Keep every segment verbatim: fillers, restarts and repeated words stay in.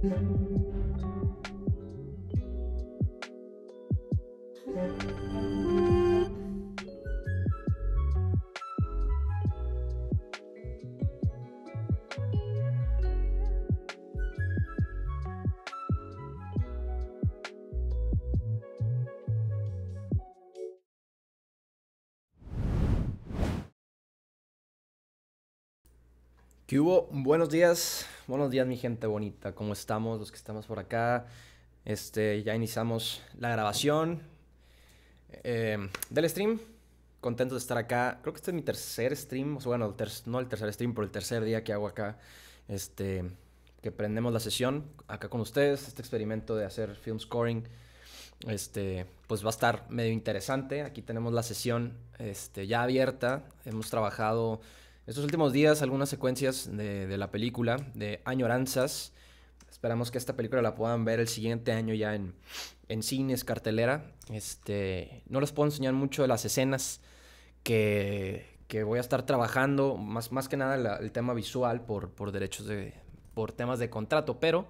¿Qué hubo? Buenos días, buenos días mi gente bonita, ¿cómo estamos? Los que estamos por acá, este, ya iniciamos la grabación eh, del stream, contento de estar acá, creo que este es mi tercer stream, o sea, bueno, el ter no el tercer stream, pero el tercer día que hago acá, este, que prendemos la sesión acá con ustedes, este experimento de hacer film scoring, este, pues va a estar medio interesante. Aquí tenemos la sesión este, ya abierta. Hemos trabajado estos últimos días algunas secuencias de, de la película, de Añoranzas. Esperamos que esta película la puedan ver el siguiente año ya en, en cines, cartelera. Este, no les puedo enseñar mucho de las escenas que, que voy a estar trabajando, más, más que nada la, el tema visual por, por derechos de, por temas de contrato, pero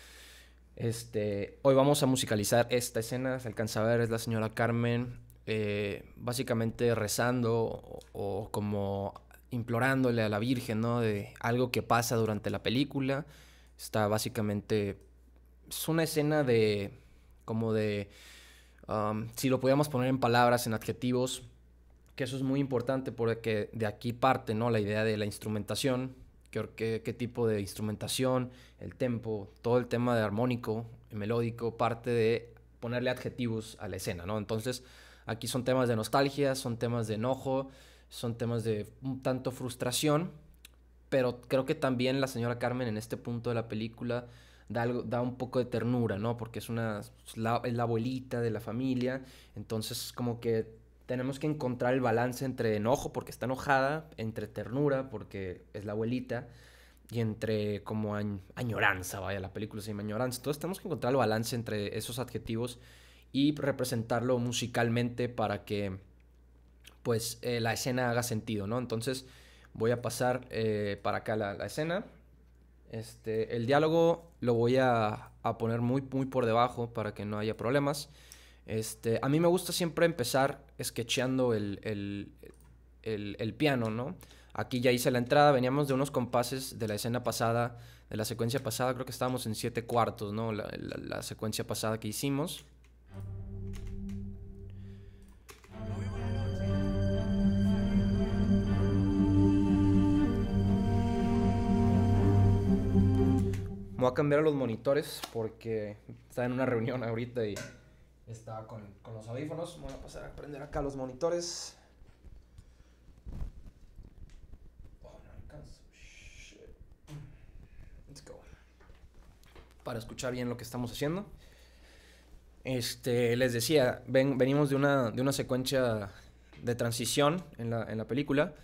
este, hoy vamos a musicalizar esta escena. Se alcanza a ver, es la señora Carmen eh, básicamente rezando o, o como implorándole a la Virgen, ¿no? De algo que pasa durante la película. Está básicamente, es una escena de, como de, um, si lo pudiéramos poner en palabras, en adjetivos, que eso es muy importante porque de aquí parte, ¿no? La idea de la instrumentación, qué, qué, qué tipo de instrumentación, el tempo, todo el tema de armónico, melódico, parte de ponerle adjetivos a la escena, ¿no? Entonces, aquí son temas de nostalgia, son temas de enojo, son temas de un tanto frustración, pero creo que también la señora Carmen en este punto de la película da, algo, da un poco de ternura, ¿no? Porque es, una, es, la, es la abuelita de la familia, entonces como que tenemos que encontrar el balance entre enojo porque está enojada, entre ternura porque es la abuelita y entre como añ añoranza, vaya, la película se llama Añoranza. Entonces tenemos que encontrar el balance entre esos adjetivos y representarlo musicalmente para que pues eh, la escena haga sentido, ¿no? Entonces voy a pasar eh, para acá la, la escena. Este, el diálogo lo voy a, a poner muy, muy por debajo para que no haya problemas. Este, a mí me gusta siempre empezar sketcheando el, el, el, el piano, ¿no? Aquí ya hice la entrada, veníamos de unos compases de la escena pasada, de la secuencia pasada, creo que estábamos en siete cuartos, ¿no? La, la, la secuencia pasada que hicimos. Me voy a cambiar a los monitores porque estaba en una reunión ahorita y estaba con, con los audífonos. Me voy a pasar a prender acá los monitores. Oh, no alcanzo. Shit. Let's go. Para escuchar bien lo que estamos haciendo. Este, les decía, ven, venimos de una, de una secuencia de transición en la, en la película.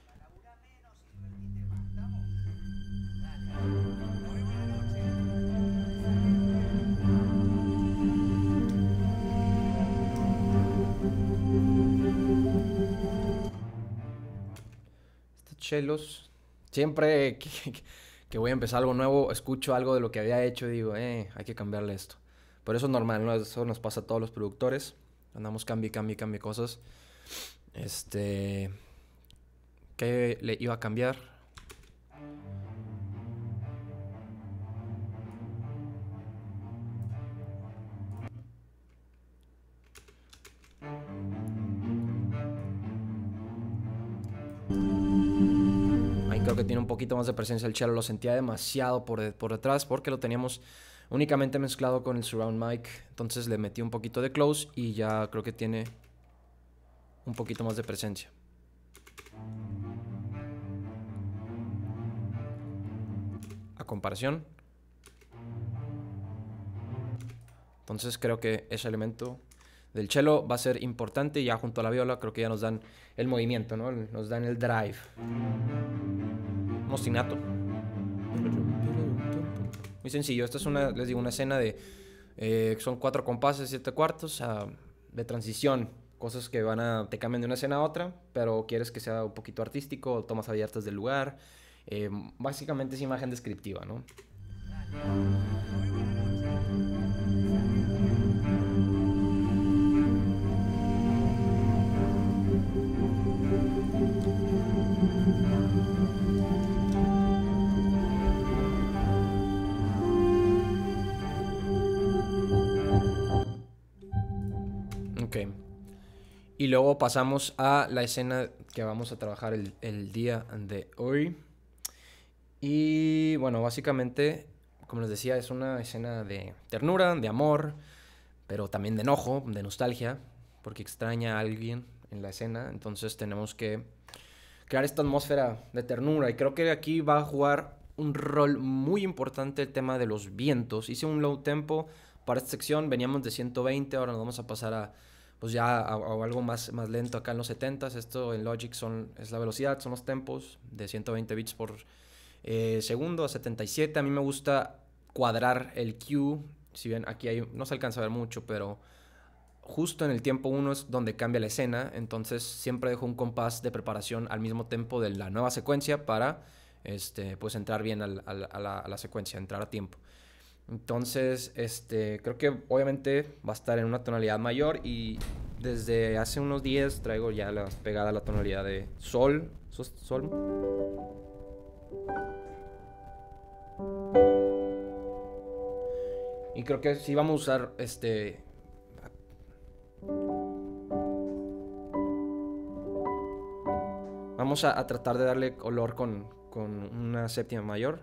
Estos chelos. Siempre que, que voy a empezar algo nuevo, escucho algo de lo que había hecho y digo, eh, hay que cambiarle esto. Pero eso es normal, ¿no? Eso nos pasa a todos los productores. Andamos cambie, cambie, cambie cosas. Este. ¿Qué le iba a cambiar? Ahí creo que tiene un poquito más de presencia el cello. Lo sentía demasiado por, de, por detrás porque lo teníamos únicamente mezclado con el surround mic. Entonces le metí un poquito de close y ya creo que tiene un poquito más de presencia. A comparación. Entonces creo que ese elemento del cello va a ser importante. Ya junto a la viola creo que ya nos dan el movimiento, ¿no? Nos dan el drive. Un ostinato. Muy sencillo. Esta es una, les digo, una escena de... Eh, son cuatro compases, siete cuartos uh, de transición. Cosas que van a... te cambian de una escena a otra, pero quieres que sea un poquito artístico, tomas abiertas del lugar. Eh, básicamente es imagen descriptiva, ¿no? Ok. Y luego pasamos a la escena que vamos a trabajar el, el día de hoy. Y bueno, básicamente, como les decía, es una escena de ternura, de amor, pero también de enojo, de nostalgia, porque extraña a alguien en la escena. Entonces tenemos que crear esta atmósfera de ternura. Y creo que aquí va a jugar un rol muy importante el tema de los vientos. Hice un low tempo para esta sección, veníamos de ciento veinte, ahora nos vamos a pasar a pues ya a, a algo más, más lento acá en los setentas. Esto en Logic son, es la velocidad, son los tempos de ciento veinte bits por eh, segundo a setenta y siete. A mí me gusta cuadrar el cue. Si bien aquí hay, no se alcanza a ver mucho, pero justo en el tiempo uno es donde cambia la escena. Entonces siempre dejo un compás de preparación al mismo tiempo de la nueva secuencia para este, pues entrar bien al, al, a, la, a la secuencia, entrar a tiempo. Entonces, este, creo que obviamente va a estar en una tonalidad mayor y desde hace unos días traigo ya la, pegada la tonalidad de sol, sol. Y creo que sí vamos a usar este... Vamos a, a tratar de darle color con, con una séptima mayor.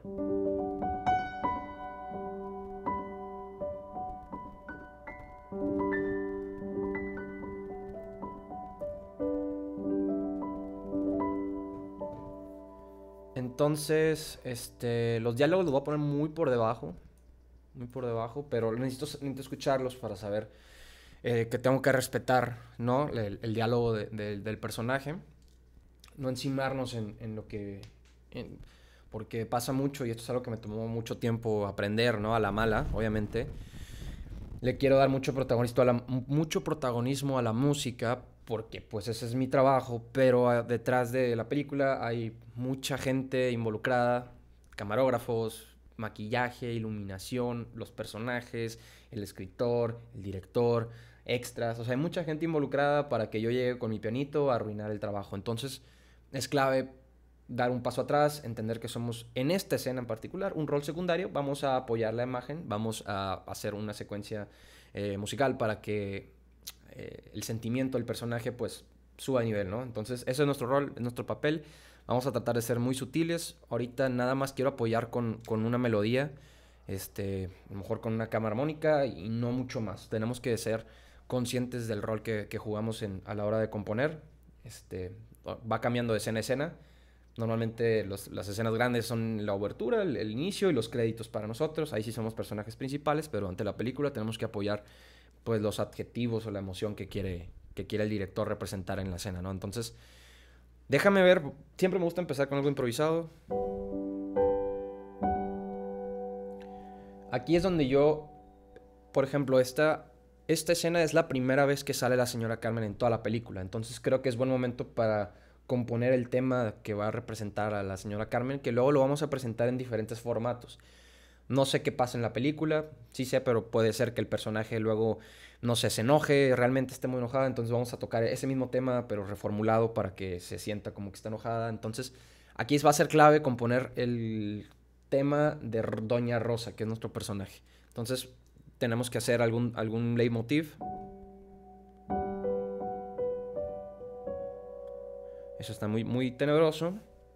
Entonces, este, los diálogos los voy a poner muy por debajo, muy por debajo, pero necesito, necesito escucharlos para saber eh, que tengo que respetar, ¿no? El, el diálogo de, de, del personaje, no encimarnos en, en lo que... En, porque pasa mucho, y esto es algo que me tomó mucho tiempo aprender, ¿no? A la mala, obviamente. Le quiero dar mucho protagonismo a la, mucho protagonismo a la música, porque pues ese es mi trabajo, pero uh, detrás de la película hay mucha gente involucrada, camarógrafos, maquillaje, iluminación, los personajes, el escritor, el director, extras, o sea, hay mucha gente involucrada para que yo llegue con mi pianito a arruinar el trabajo. Entonces es clave dar un paso atrás, entender que somos en esta escena en particular un rol secundario, vamos a apoyar la imagen, vamos a hacer una secuencia eh, musical para que eh, el sentimiento del personaje pues suba de nivel, ¿no? Entonces ese es nuestro rol, es nuestro papel, vamos a tratar de ser muy sutiles. Ahorita nada más quiero apoyar con, con una melodía, este, a lo mejor con una cámara armónica y no mucho más. Tenemos que ser conscientes del rol que, que jugamos en, a la hora de componer. Este, va cambiando de escena a escena. Normalmente los, las escenas grandes son la obertura, el, el inicio y los créditos para nosotros. Ahí sí somos personajes principales, pero ante la película tenemos que apoyar pues los adjetivos o la emoción que quiere, que quiere el director representar en la escena, ¿no? Entonces, déjame ver. Siempre me gusta empezar con algo improvisado. Aquí es donde yo, por ejemplo, esta, esta escena es la primera vez que sale la señora Carmen en toda la película. Entonces creo que es buen momento para componer el tema que va a representar a la señora Carmen, que luego lo vamos a presentar en diferentes formatos. No sé qué pasa en la película, sí sé, pero puede ser que el personaje luego, no sé, se enoje, realmente esté muy enojada, entonces vamos a tocar ese mismo tema, pero reformulado para que se sienta como que está enojada. Entonces, aquí va a ser clave componer el tema de Doña Rosa, que es nuestro personaje. Entonces, tenemos que hacer algún, algún leitmotiv. Eso está muy, muy tenebroso.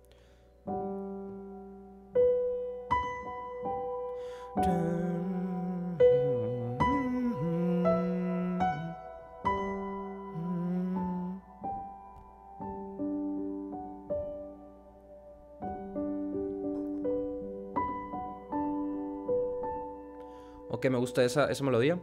Ok, me gusta esa, esa melodía.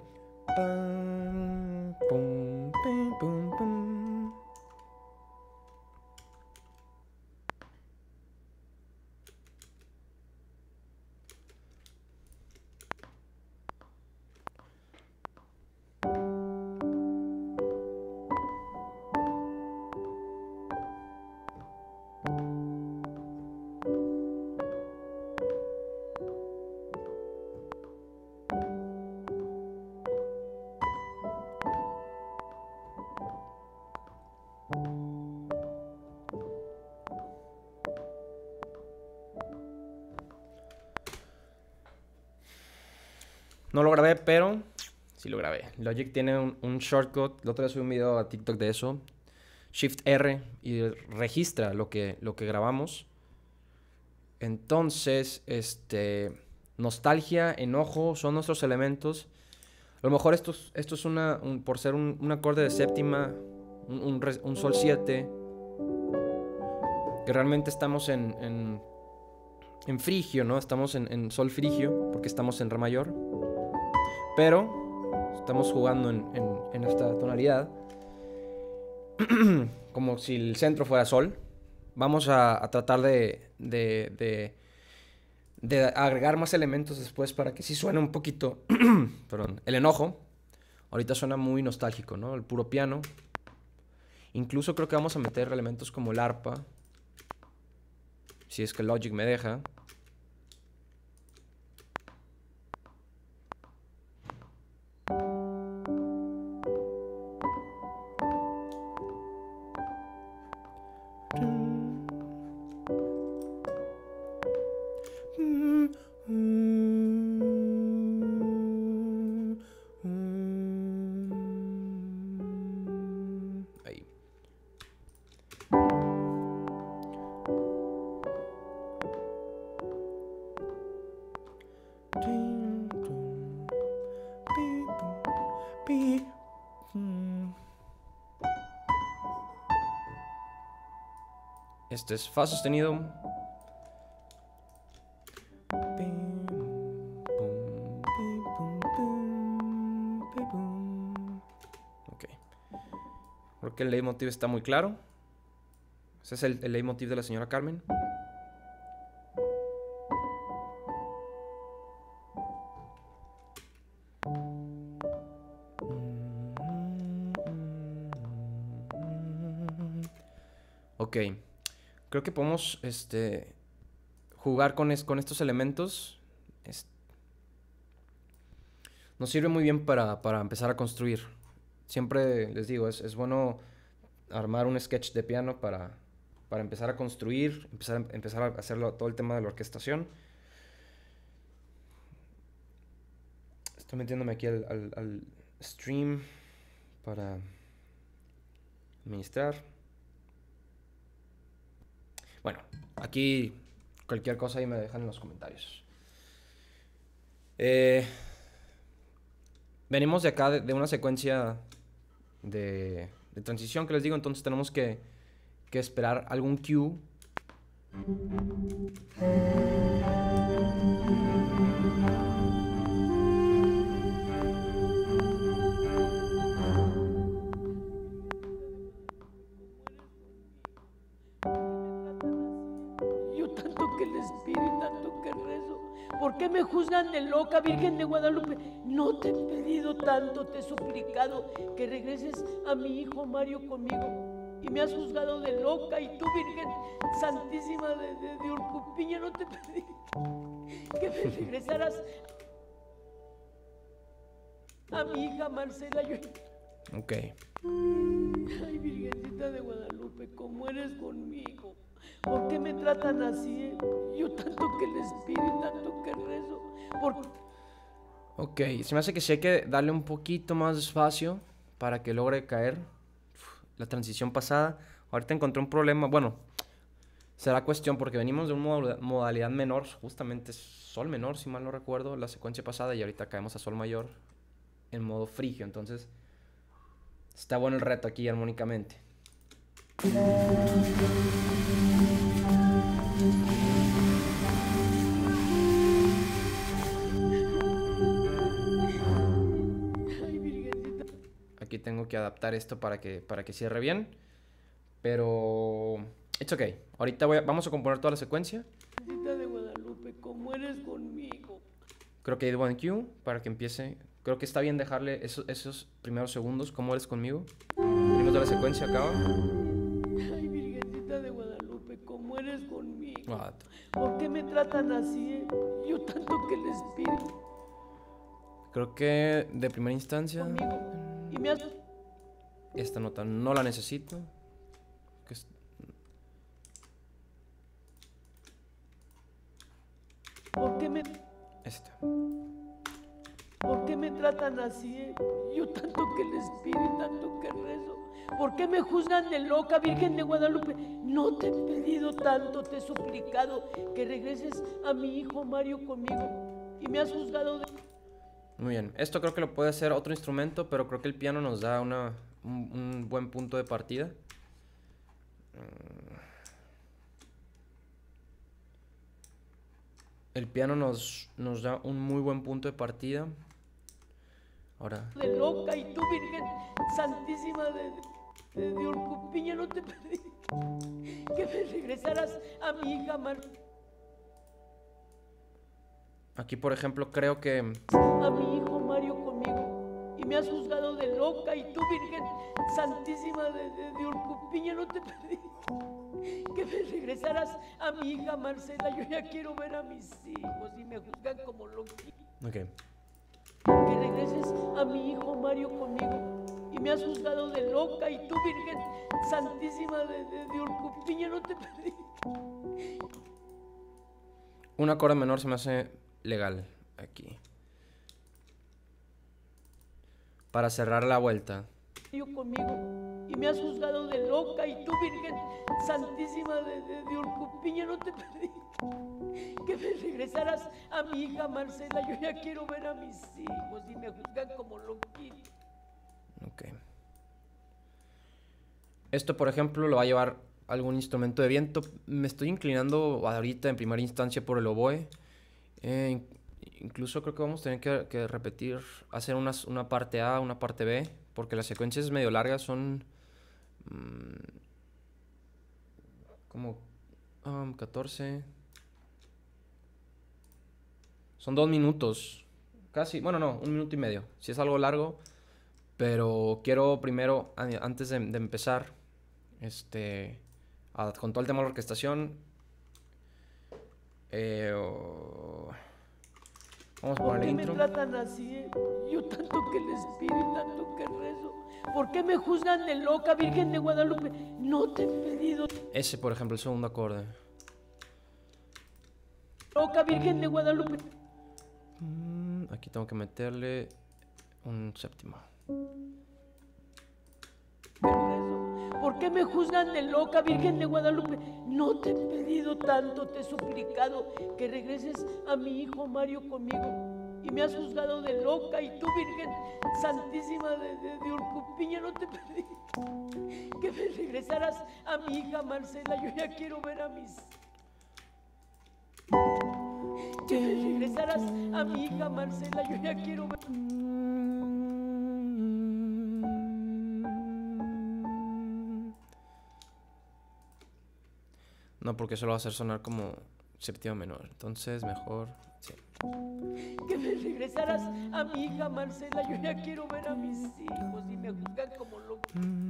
No lo grabé, pero sí lo grabé. Logic tiene un, un shortcut. El otro día subí un video a TikTok de eso. Shift R y registra lo que, lo que grabamos. Entonces, este, nostalgia, enojo son nuestros elementos. A lo mejor esto, es- esto es una, un- por ser un, un acorde de séptima, un, un re- un sol siete, que realmente estamos en, en, en frigio, ¿no? Estamos en, en sol frigio, porque estamos en re mayor. Pero estamos jugando en, en- en esta tonalidad, como si el centro fuera sol. Vamos a, a tratar de, de, de, de agregar más elementos después para que sí suene un poquito, perdón, el enojo. Ahorita suena muy nostálgico, ¿no? El puro piano. Incluso creo que vamos a meter elementos como el arpa, si es que Logic me deja. Ahí. Este es Fa sostenido. Ok. Creo que el leitmotiv está muy claro. Ese es el, el leitmotiv de la señora Carmen. Ok. Creo que podemos este, jugar con, es, con estos elementos. Es, nos sirve muy bien para, para empezar a construir. Siempre les digo, es, es bueno armar un sketch de piano para, para empezar a construir, empezar, empezar a hacerlo, todo el tema de la orquestación. Estoy metiéndome aquí al, al, al stream para administrar. Bueno, aquí cualquier cosa ahí me dejan en los comentarios. Eh, venimos de acá de, de una secuencia de, de transición que les digo, entonces tenemos que, que esperar algún cue. Yo tanto que les pido y tanto que rezo. ¿Por qué me juzgan de loca, Virgen de Guadalupe? No te he pedido tanto, te he suplicado que regreses a mi hijo Mario conmigo. Y me has juzgado de loca. Y tú, Virgen Santísima de, de, de Urcupiña, no te pedí que me regresaras a mi hija Marcela. Yo... Ok. Ay, Virgencita de Guadalupe, ¿cómo eres conmigo? ¿Por qué me tratan así? Eh? Yo tanto que les pido y tanto que rezo. ¿Por qué? Ok, se me hace que sí hay que darle un poquito más de espacio para que logre caer la transición pasada. Ahorita encontré un problema, bueno, será cuestión porque venimos de una modalidad menor, justamente sol menor, si mal no recuerdo, la secuencia pasada, y ahorita caemos a sol mayor en modo frigio, entonces está bueno el reto aquí armónicamente. Ay, Virgencita. Aquí tengo que adaptar esto para que, para que cierre bien, pero it's ok. Ahorita voy a- vamos a componer toda la secuencia. Virgencita de Guadalupe, ¿cómo eres conmigo? Creo que hay buen cue para que empiece. Creo que está bien dejarle esos, esos primeros segundos. ¿Cómo eres conmigo? Venimos de la secuencia, acaba. Ay, Virgencita de Guadalupe, ¿cómo eres conmigo? Ah, ¿Por qué me tratan así? Eh? Yo tanto que les pido creo que de primera instancia conmigo. Y me has... esta nota no la necesito. Que es- ¿Por qué me... Esta. ¿Por me tratan así? eh? Yo tanto que les pido y tanto que rezo. ¿Por qué me juzgan de loca, Virgen de Guadalupe? No te he pedido tanto, te he suplicado que regreses a mi hijo Mario conmigo. Y me has juzgado de... Muy bien. Esto creo que lo puede hacer otro instrumento, pero creo que el piano nos da una, un, un buen punto de partida. El piano nos, nos da un muy buen punto de partida. Ahora. De loca, y tú, Virgen Santísima de, de, de Orcupiña, no te pedí que me regresaras a mi hija Mar... Aquí, por ejemplo, creo que... a mi hijo Mario conmigo. Y me has juzgado de loca, y tú, Virgen Santísima de, de, de Orcupiña, no te pedí que me regresaras a mi hija Marcela. Yo ya quiero ver a mis hijos y me juzgan como loquita. Ok. Que regreses a mi hijo Mario conmigo. Y me has juzgado de loca, y tú, Virgen Santísima de, de, de Orcupiña, no te pedí. Un acorde menor se me hace legal aquí. Para cerrar la vuelta. Yo conmigo. Y me has juzgado de loca, y tú, Virgen Santísima de, de, de Orcupiña, no te pedí que me regresaras a mi hija Marcela. Yo ya quiero ver a mis hijos y me juzgan como loquita. Ok. Esto, por ejemplo, lo va a llevar algún instrumento de viento. Me estoy inclinando ahorita en primera instancia por el oboe. Eh, incluso creo que vamos a tener que, que repetir, hacer una, una parte A, una parte B, porque las secuencias medio largas son mmm, como um, catorce. Son dos minutos. Casi, bueno, no, un minuto y medio. Si es algo largo. Pero quiero primero, antes de, de empezar, este, a, con todo el tema de la orquestación, eh, oh, vamos a poner el intro. ¿Por qué me tratan así? eh? Yo tanto que les pido y tanto que rezo. ¿Por qué me juzgan de loca, Virgen de Guadalupe? No te he pedido... Ese, por ejemplo, el segundo acorde. Loca, Virgen de Guadalupe. Mm, aquí tengo que meterle un séptimo. ¿Por qué me juzgan de loca, Virgen de Guadalupe? No te he pedido tanto, te he suplicado que regreses a mi hijo Mario conmigo. Y me has juzgado de loca, y tú, Virgen Santísima de, de, de Orcupiña, no te pedí que me regresaras a mi hija Marcela. Yo ya quiero ver a mis... Que me regresaras a mi hija Marcela. Yo ya quiero ver... No, porque eso lo va a hacer sonar como séptima menor. Entonces, mejor... Sí. Que me regresaras a mi hija Marcela. Yo ya quiero ver a mis hijos y me juzgan como loco.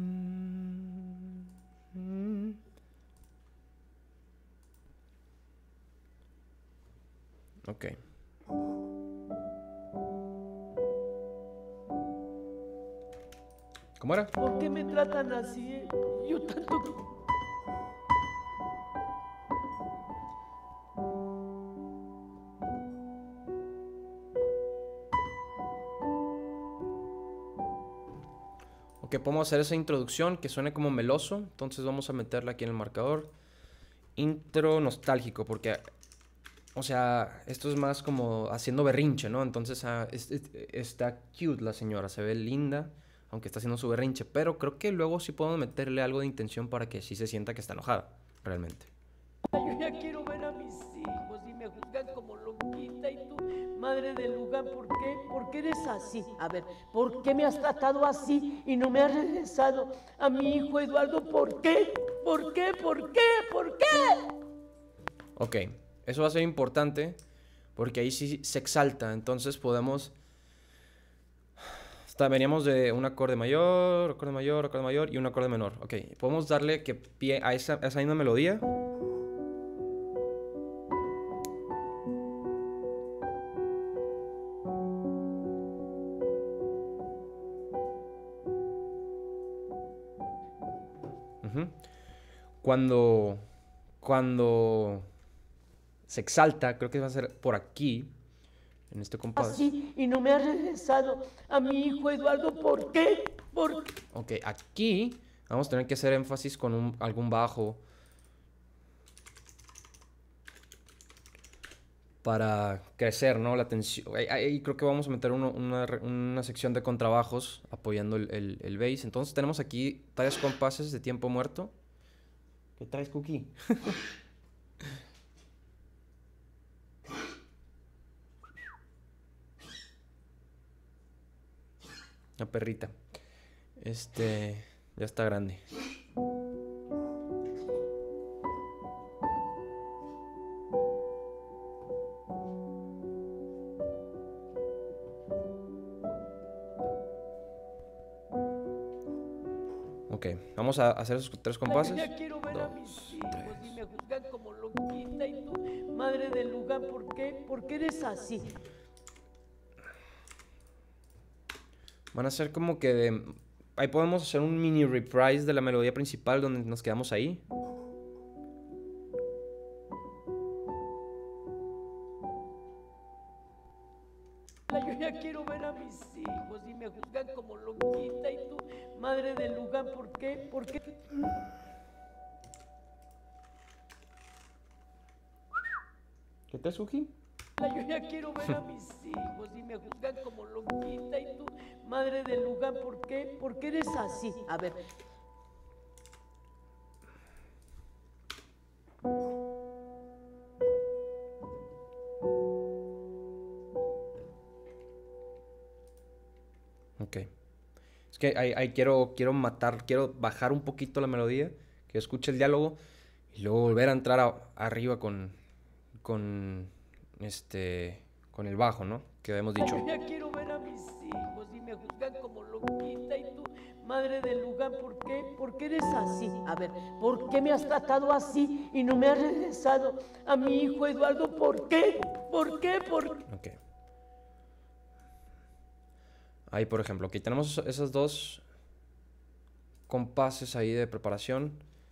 Ok. ¿Cómo era? ¿Por qué me tratan así? eh? Yo tanto que... Ok, podemos hacer esa introducción que suene como meloso. Entonces vamos a meterla aquí en el marcador. Intro nostálgico, porque... O sea, esto es más como haciendo berrinche, ¿no? Entonces ah, es, es, está cute la señora, se ve linda, aunque está haciendo su berrinche. Pero creo que luego sí podemos meterle algo de intención para que sí se sienta que está enojada, realmente. Yo ya quiero ver a mis hijos y me juzgan como loquita. Y tú, madre del lugar, ¿por qué? ¿Por qué eres así? A ver, ¿por qué me has tratado así y no me has regresado a mi hijo Eduardo? ¿Por qué? ¿Por qué? ¿Por qué? ¿Por qué? Ok, eso va a ser importante porque ahí sí se exalta. Entonces podemos... Hasta veníamos de un acorde mayor, acorde mayor, acorde mayor y un acorde menor. Ok, podemos darle que pie a esa, a esa misma melodía. Uh-huh. Cuando, cuando se exalta, creo que va a ser por aquí. en este compás. Así y no me has regresado a mi hijo Eduardo. ¿Por qué? ¿Por qué? Ok, aquí vamos a tener que hacer énfasis con un, algún bajo para crecer, ¿no? La tensión. Ahí, ahí creo que vamos a meter uno, una, una sección de contrabajos apoyando el, el, el bass. Entonces tenemos aquí tres compases de tiempo muerto. ¿Qué traes, Cookie? La perrita. Este, ya está grande. Ok, vamos a hacer esos tres compases. Ya quiero ver a mis hijos y me juzgan como loquita y tú, madre del lugar, ¿por qué? ¿Por qué eres así? Van a ser como que de... Ahí podemos hacer un mini reprise de la melodía principal donde nos quedamos ahí. Yo ya quiero ver a mis hijos y me juzgan como loquita y tú, madre del lugar, ¿por qué? ¿Por qué? ¿Qué te Suji? Yo ya quiero ver a mis hijos y me juzgan como loquita y tú, madre del lugar, ¿por qué? ¿Por qué eres así? A ver. Ok. Es que ahí, ahí quiero, quiero matar, quiero bajar un poquito la melodía, que escuche el diálogo y luego volver a entrar a- arriba con, con, este, con el bajo, ¿no? Que habíamos dicho. Yo ya quiero ver a mis hijos y me juzgan como loquita y tú, madre del lugar, ¿por qué? ¿Por qué eres así? A ver, ¿por qué me has tratado así y no me has regresado a mi hijo Eduardo? ¿Por qué? ¿Por qué? ¿Por qué? Ok. Ahí, por ejemplo, aquí tenemos esos dos compases ahí de preparación.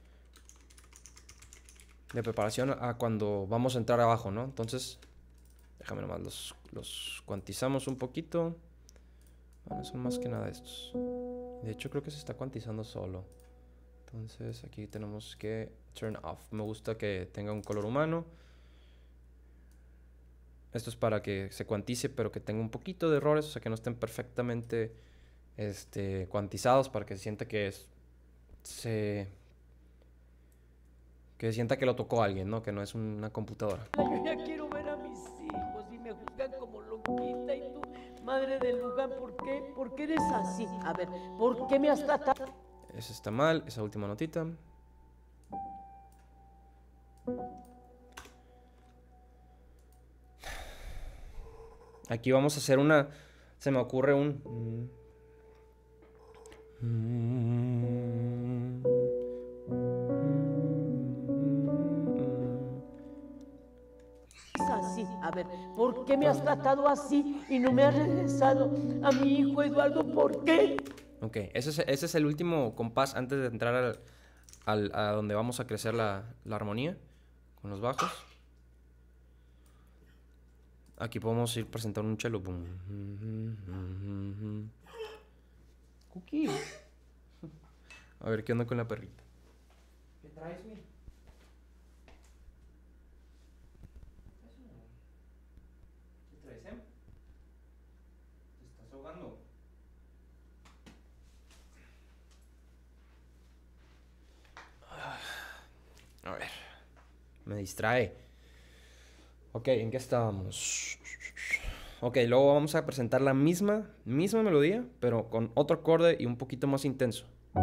De preparación a cuando vamos a entrar abajo, ¿no? Entonces, déjame nomás, los, los cuantizamos un poquito. Bueno, son más que nada estos. De hecho, creo que se está cuantizando solo. Entonces, aquí tenemos que turn off. Me gusta que tenga un color humano. Esto es para que se cuantice, pero que tenga un poquito de errores, o sea, que no estén perfectamente este, cuantizados para que se sienta que es, se que se sienta que lo tocó alguien, ¿no? Que no es una computadora. Yo ya quiero ver a mis hijos y me juzgan como loquita y tú, madre del lugar, ¿por qué? ¿Por qué eres así? A ver, ¿por qué me has tratado? Ese está mal, esa última notita. Aquí vamos a hacer una... Se me ocurre un... Así, a ver, ¿por qué me has tratado así y no me has regresado a mi hijo Eduardo? ¿Por qué? Ok, ese es, ese es el último compás antes de entrar al, al- a donde vamos a crecer la, la armonía con los bajos. Aquí podemos ir presentando un cello. Cookie. A ver qué onda con la perrita. ¿Qué traes, mi? ¿Qué traes, eh? ¿Te estás ahogando? A ver. Me distrae. Ok, ¿en qué estábamos? Ok, luego vamos a presentar la misma, misma melodía, pero con otro acorde y un poquito más intenso.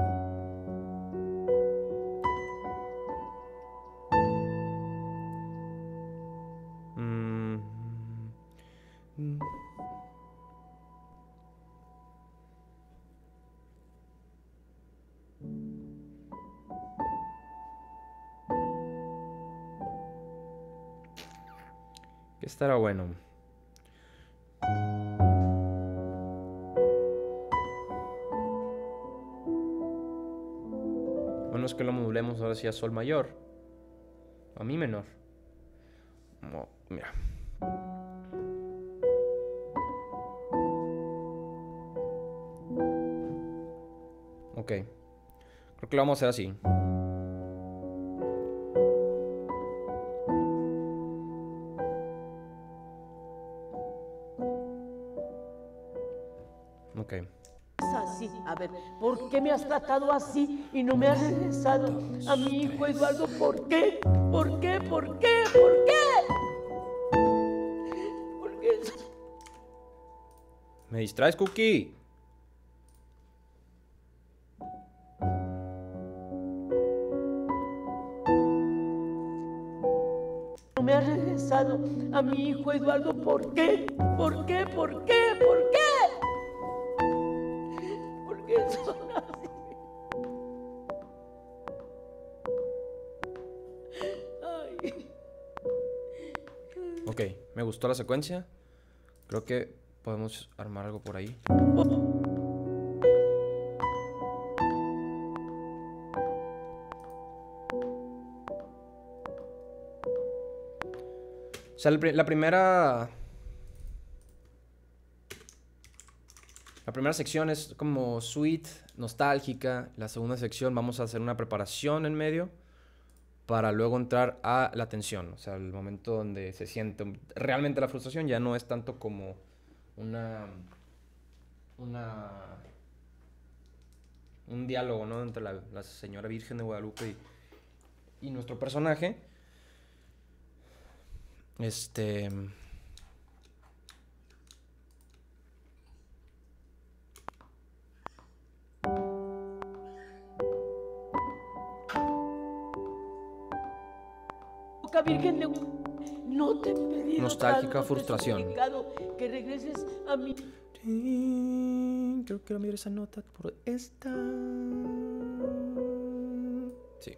Mm, mm. ¿Qué estará bueno? Bueno, es que lo modulemos ahora sí a sol mayor. A mi menor. No, mira. Ok. Creo que lo vamos a hacer así. Ok. Es así. A ver, ¿por qué me has tratado así y no me has regresado a mi hijo Eduardo? ¿Por qué? ¿Por qué? ¿Por qué? ¿Por qué? ¿Por qué? ¿Me distraes, Cookie? No me has regresado a mi hijo Eduardo. ¿Por qué? ¿Por qué? ¿Por qué? ¿Por qué? ¿Por qué son así? Ay. Ok, me gustó la secuencia. Creo que podemos armar algo por ahí. O sea, la primera... La primera sección es como sweet, nostálgica. La segunda sección vamos a hacer una preparación en medio para luego entrar a la tensión. O sea, el momento donde se siente realmente la frustración ya no es tanto como una... una un diálogo, ¿no? Entre la, la señora Virgen de Guadalupe y, y nuestro personaje. Este... Virgen de... No te he pedido Nostálgica tanto, frustración. te he suplicado que regreses a mí. Creo que cambiar esa nota por esta. Sí.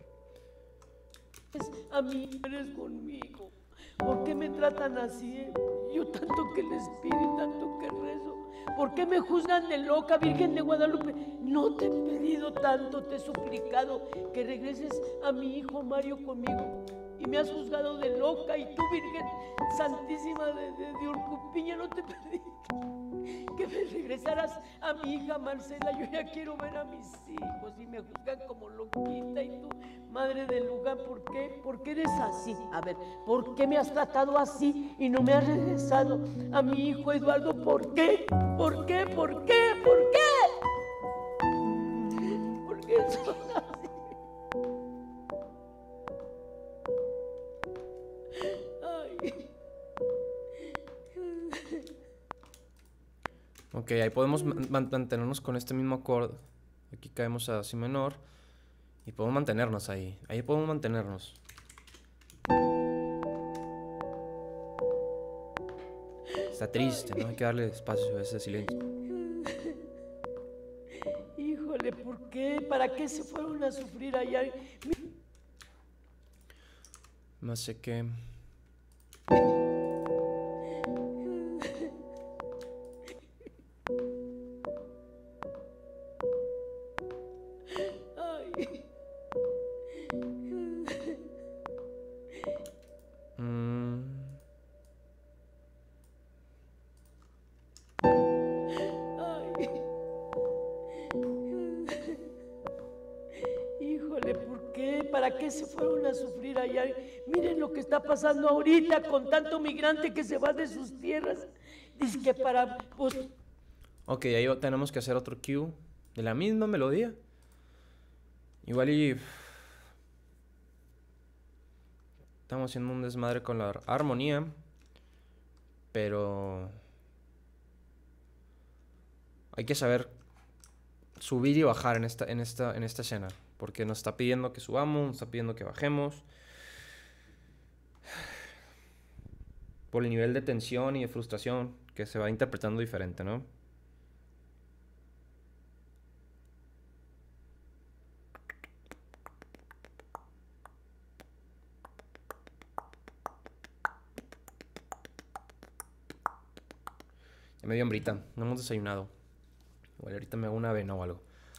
A mí eres conmigo. ¿Por qué me tratan así? Yo tanto que les pido y tanto que rezo. ¿Por qué me juzgan de loca, Virgen de Guadalupe? No te he pedido tanto, te he suplicado que regreses a mi hijo Mario conmigo. Y me has juzgado de loca, y tú, Virgen Santísima de, de, de Urcupiña, no te pedí que me regresaras a mi hija Marcela. Yo ya quiero ver a mis hijos y me juzgan como loquita. Y tú, madre del lugar, ¿por qué? ¿Por qué eres así? A ver, ¿por qué me has tratado así y no me has regresado a mi hijo Eduardo? ¿Por qué? ¿Por qué? ¿Por qué? ¿Por qué? ¿Por qué son así? Ay. Ok, ahí podemos mantenernos con este mismo acorde. Aquí caemos a si menor. Y podemos mantenernos ahí. Ahí podemos mantenernos. Está triste, ¿no? Hay que darle espacio a ese silencio. Híjole, ¿por qué? ¿Para qué se fueron a sufrir allá? No sé qué. ¿Para qué se fueron a sufrir allá? Miren lo que está pasando ahorita con tanto migrante que se va de sus tierras. Dice que para... Pues... Ok, ahí tenemos que hacer otro cue de la misma melodía. Igual y... Estamos haciendo un desmadre con la armonía. Pero... Hay que saber subir y bajar en esta, en esta, en esta escena. Porque nos está pidiendo que subamos, nos está pidiendo que bajemos. Por el nivel de tensión y de frustración que se va interpretando diferente, ¿no? Ya me dio hambrita, no hemos desayunado. Igual ahorita me hago una avena o algo.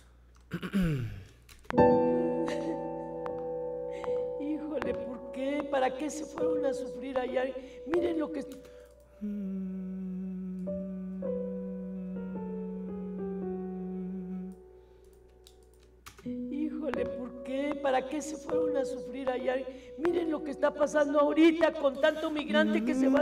Híjole, ¿por qué? ¿Para qué se fueron a sufrir allá? Miren lo que... ¿para qué se fueron a sufrir allá? Miren lo que está pasando ahorita con tanto migrante que se va.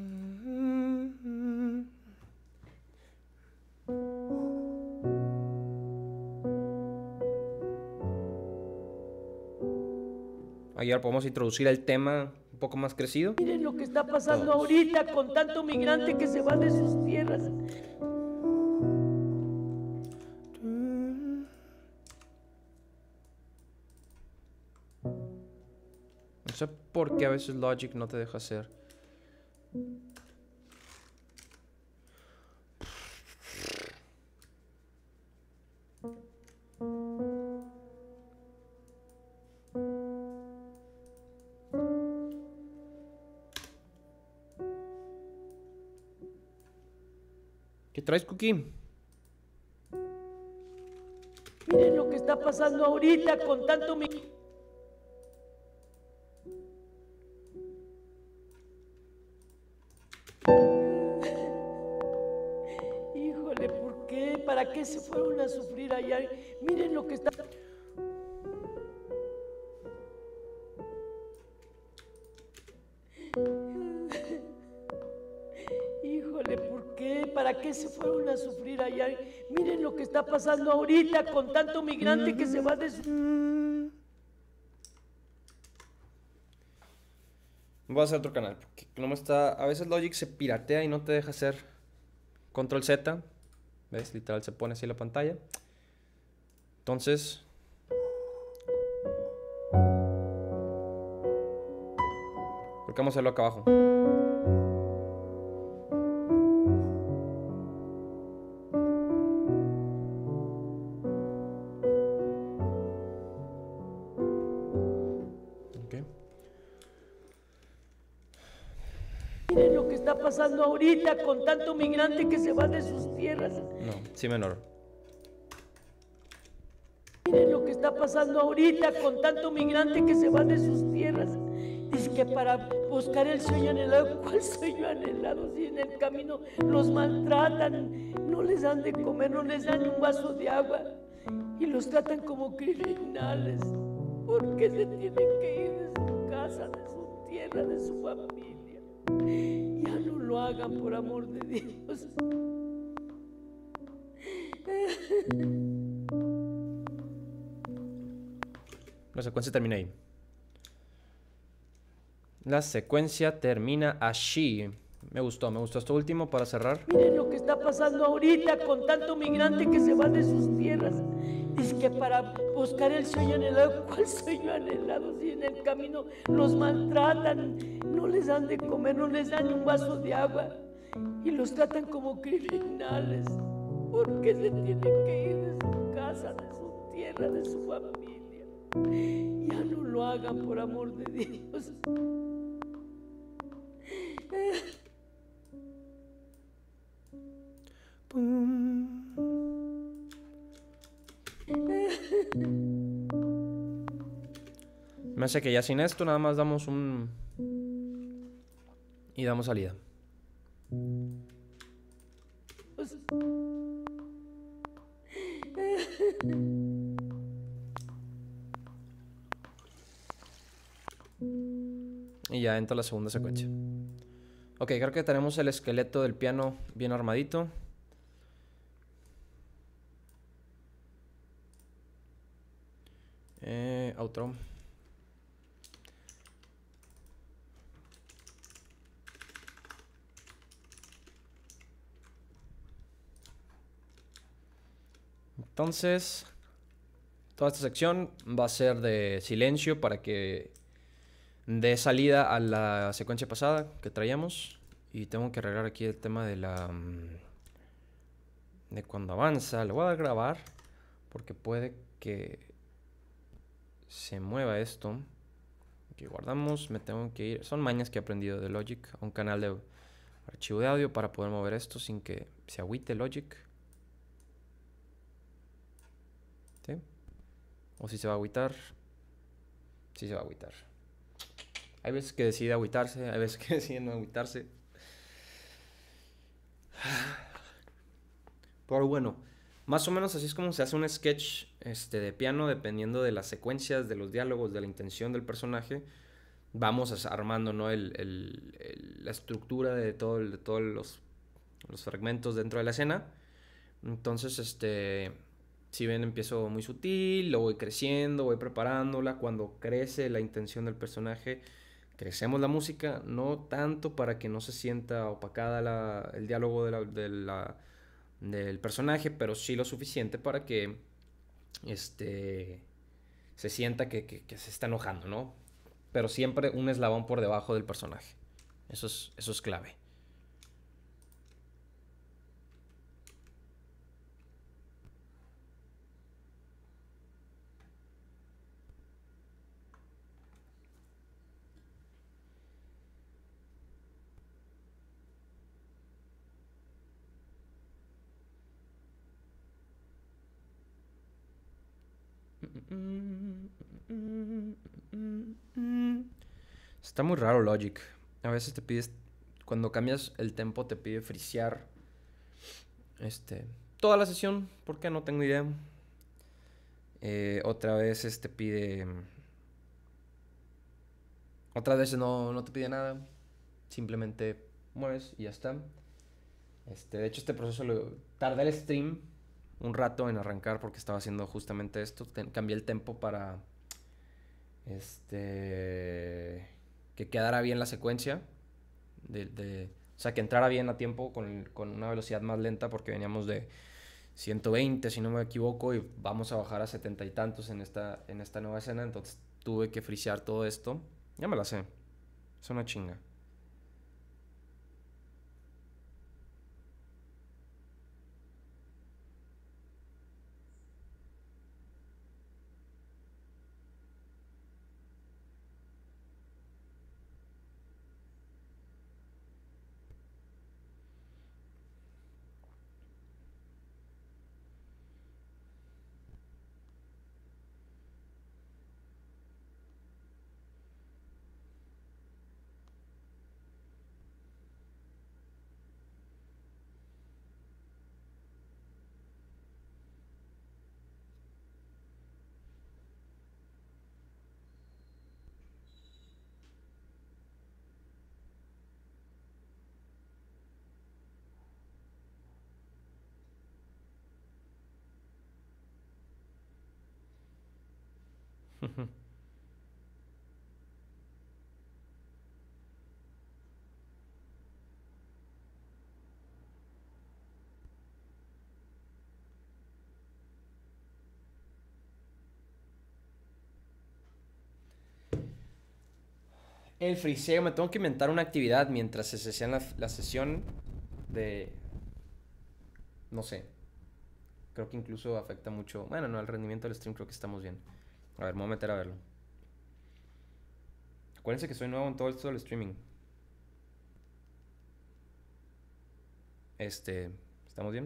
Ayer podemos introducir el tema un poco más crecido. Miren lo que está pasando Todos. ahorita con tanto migrante que se va de sus tierras. No sé por qué a veces Logic no te deja hacer. ¿Qué traes, Cookie? Miren lo que está pasando ahorita con tanto migrante. Híjole, ¿por qué? ¿Para qué se fueron a sufrir allá? Miren lo que está. Híjole, ¿por qué? ¿Para qué se fueron a sufrir allá? Miren lo que está pasando ahorita con tanto migrante que se va de su... Voy a hacer otro canal, porque no me está... A veces Logic se piratea y no te deja hacer Control Z. ¿Ves? Literal se pone así la pantalla. Entonces... ¿por qué vamos a hacerlo acá abajo? Miren lo que está pasando ahorita con tanto migrante que se va de sus tierras. No, sí menor. Miren lo que está pasando ahorita con tanto migrante que se va de sus tierras. Dice que para buscar el sueño anhelado. ¿Cuál sueño anhelado? Si en el camino los maltratan, no les dan de comer, no les dan un vaso de agua y los tratan como criminales. ¿Por qué se tienen que ir de su casa, de su tierra, de su familia? Ya no lo hagan, por amor de Dios. La secuencia termina ahí. La secuencia termina así. Me gustó, me gustó esto último para cerrar. Miren lo que está pasando ahorita con tanto migrante que se va de sus tierras. Dice que para buscar el sueño anhelado. ¿Cuál sueño anhelado? Si en el camino los maltratan, no les dan de comer, no les dan un vaso de agua y los tratan como criminales. ¿Por qué se tienen que ir de su casa, de su tierra, de su familia? Ya no lo hagan, por amor de Dios. Me hace que ya sin esto nada más damos un... y damos salida. Y ya entra la segunda secuencia. Ok, creo que tenemos el esqueleto del piano bien armadito. Eh, outro. Entonces, toda esta sección va a ser de silencio para que dé salida a la secuencia pasada que traíamos. Y tengo que arreglar aquí el tema de la... de cuando avanza. Lo voy a grabar porque puede que se mueva esto. Aquí guardamos, me tengo que ir. Son mañas que he aprendido de Logic, a un canal de archivo de audio para poder mover esto sin que se agüite Logic. ¿Sí? O si se va a agüitar. Sí se va a agüitar. Hay veces que decide agüitarse, hay veces que decide no agüitarse. Pero bueno, Más o menos así es como se hace un sketch este, de piano, dependiendo de las secuencias, de los diálogos, de la intención del personaje. Vamos armando, ¿no? el, el, el, la estructura de, todo, de todos los, los fragmentos dentro de la escena. Entonces, este, si ven, empiezo muy sutil, lo voy creciendo, voy preparándola. Cuando crece la intención del personaje, crecemos la música, no tanto para que no se sienta opacada la, el diálogo de la, de la, del personaje, pero sí lo suficiente para que este, se sienta que, que, que se está enojando, ¿no? Pero siempre un eslabón por debajo del personaje. Eso es, eso es clave. Está muy raro Logic. A veces te pides, cuando cambias el tempo te pide frisear este, toda la sesión. ¿Por qué? No tengo idea. Eh, otra vez te pide... Otras veces no, no te pide nada. Simplemente mueves y ya está. Este, de hecho, este proceso lo tardé el stream un rato en arrancar porque estaba haciendo justamente esto. Ten, cambié el tempo para este que quedara bien la secuencia. De, de, o sea, que entrara bien a tiempo con, con una velocidad más lenta porque veníamos de ciento veinte, si no me equivoco, y vamos a bajar a setenta y tantos en esta, en esta nueva escena. Entonces tuve que frisear todo esto. Ya me la sé. Es una chinga. El friseo, me tengo que inventar una actividad mientras se hacía la, la sesión de... No sé. Creo que incluso afecta mucho... Bueno, no, el rendimiento del stream creo que estamos bien. A ver, me voy a meter a verlo. Acuérdense que soy nuevo en todo esto del streaming. Este... ¿Estamos bien?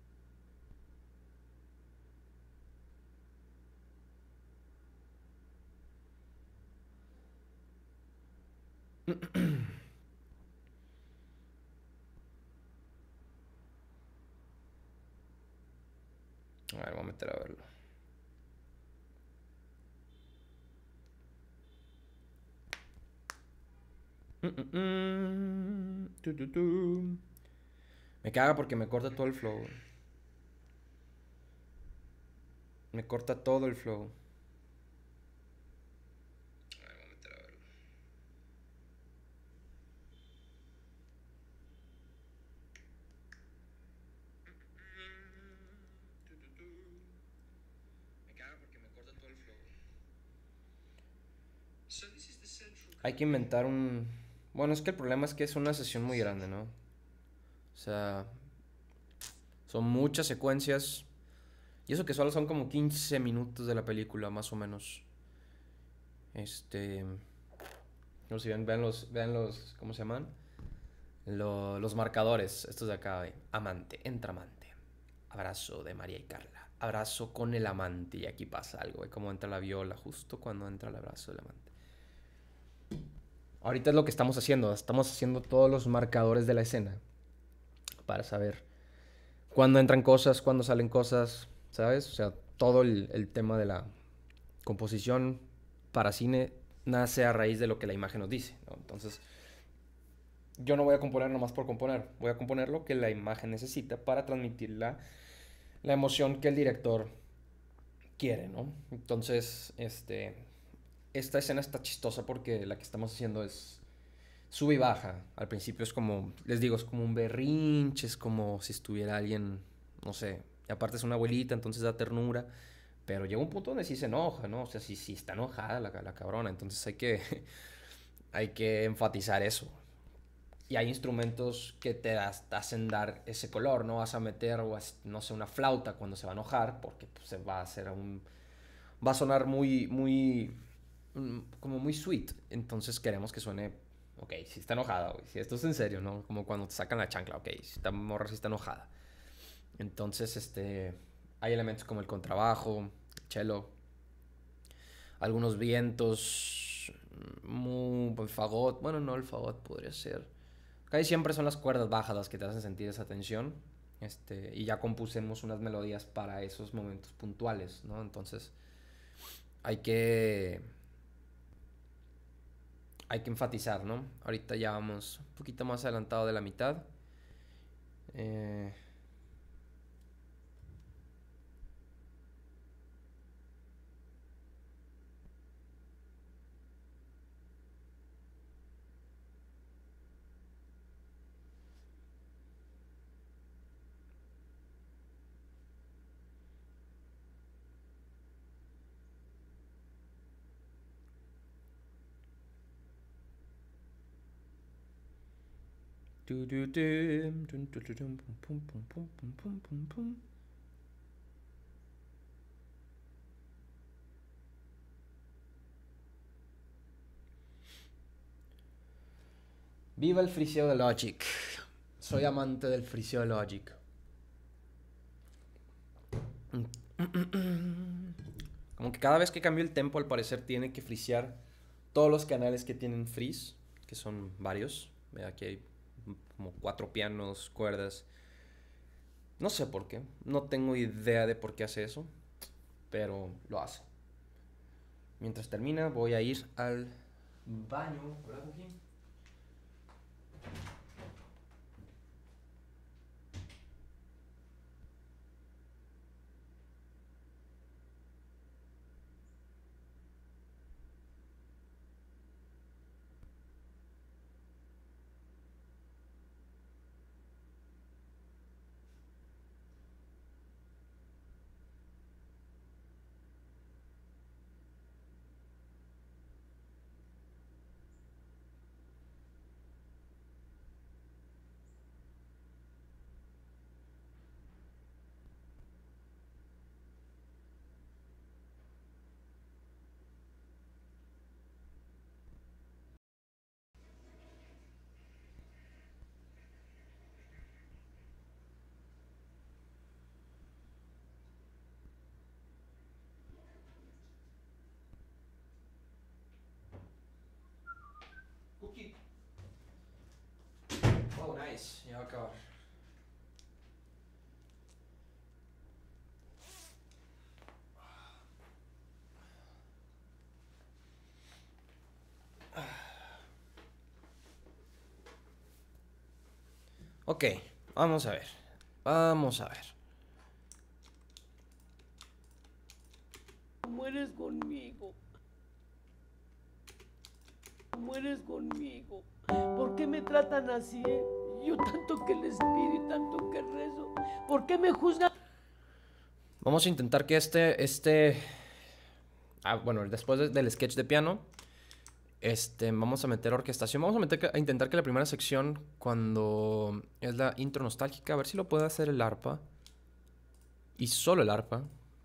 A ver, voy a meter a verlo. Mm, mm, mm. Tu, tu, tu. Me caga porque me corta todo el flow. Me corta todo el flow. A ver, voy a meter a verlo. Tu, tu, tu. Me caga porque me corta todo el flow. Hay que inventar un... Bueno, es que el problema es que es una sesión muy grande, ¿no? O sea, son muchas secuencias. Y eso que solo son como quince minutos de la película, más o menos. Este... No sé si ven, vean los, vean los... ¿Cómo se llaman? Lo- los marcadores. Estos de acá, ¿eh? Amante, entra amante. Abrazo de María y Carla. Abrazo con el amante. Y aquí pasa algo, ¿eh? Como entra la viola justo cuando entra el abrazo del amante. Ahorita es lo que estamos haciendo. Estamos haciendo todos los marcadores de la escena para saber cuándo entran cosas, cuándo salen cosas, ¿sabes? O sea, todo el, el tema de la composición para cine nace a raíz de lo que la imagen nos dice, ¿no? Entonces, yo no voy a componer nomás por componer, voy a componer lo que la imagen necesita para transmitir la, la emoción que el director quiere, ¿no? Entonces, este, esta escena está chistosa porque la que estamos haciendo es sube y baja. Al principio es como, les digo, es como un berrinche, es como si estuviera alguien, no sé, y aparte es una abuelita, entonces da ternura, pero llega un punto donde sí se enoja, ¿no? O sea, sí, sí está enojada la, la cabrona, entonces hay que, hay que enfatizar eso. Y hay instrumentos que te das- te hacen dar ese color, no vas a meter, o as- no sé, una flauta cuando se va a enojar, porque pues, se va a hacer un, va a sonar muy, muy, mm, como muy sweet. Entonces queremos que suene, ok, si está enojada, güey, si esto es en serio, ¿no? Como cuando te sacan la chancla, ok, si esta morra si está enojada. Entonces, este, hay elementos como el contrabajo, el cello, algunos vientos, muy, el fagot, bueno, no, el fagot podría ser. Casi siempre son las cuerdas bajas las que te hacen sentir esa tensión. Este, y ya compusimos unas melodías para esos momentos puntuales, ¿no? Entonces, hay que hay que enfatizar, ¿no? Ahorita ya vamos un poquito más adelantado de la mitad. Eh, du, du, dum, dum, du, du, dum, pum, pum, pum, pum, pum, pum, pum. Viva el friseo de Logic. Soy amante del friseo de Logic. Como que cada vez que cambio el tempo, al parecer tiene que frisear todos los canales que tienen frizz, que son varios. Aquí hay como cuatro pianos, cuerdas. No sé por qué. No tengo idea de por qué hace eso, pero lo hace. Mientras termina, voy a ir al baño. ¿Verdad, Cookie? Cookie. Oh, nice. Ya va a acabar. Ok, vamos a ver. Vamos a ver. Mueres conmigo. Mueres conmigo. ¿Por qué me tratan así? Yo tanto que les pido y tanto que rezo. ¿Por qué me juzgan? Vamos a intentar que este, este, ah, bueno, después de- del sketch de piano, este, vamos a meter orquestación. Vamos a, meter, que- a intentar que la primera sección, cuando es la intro nostálgica, a ver si lo puede hacer el arpa. Y solo el arpa.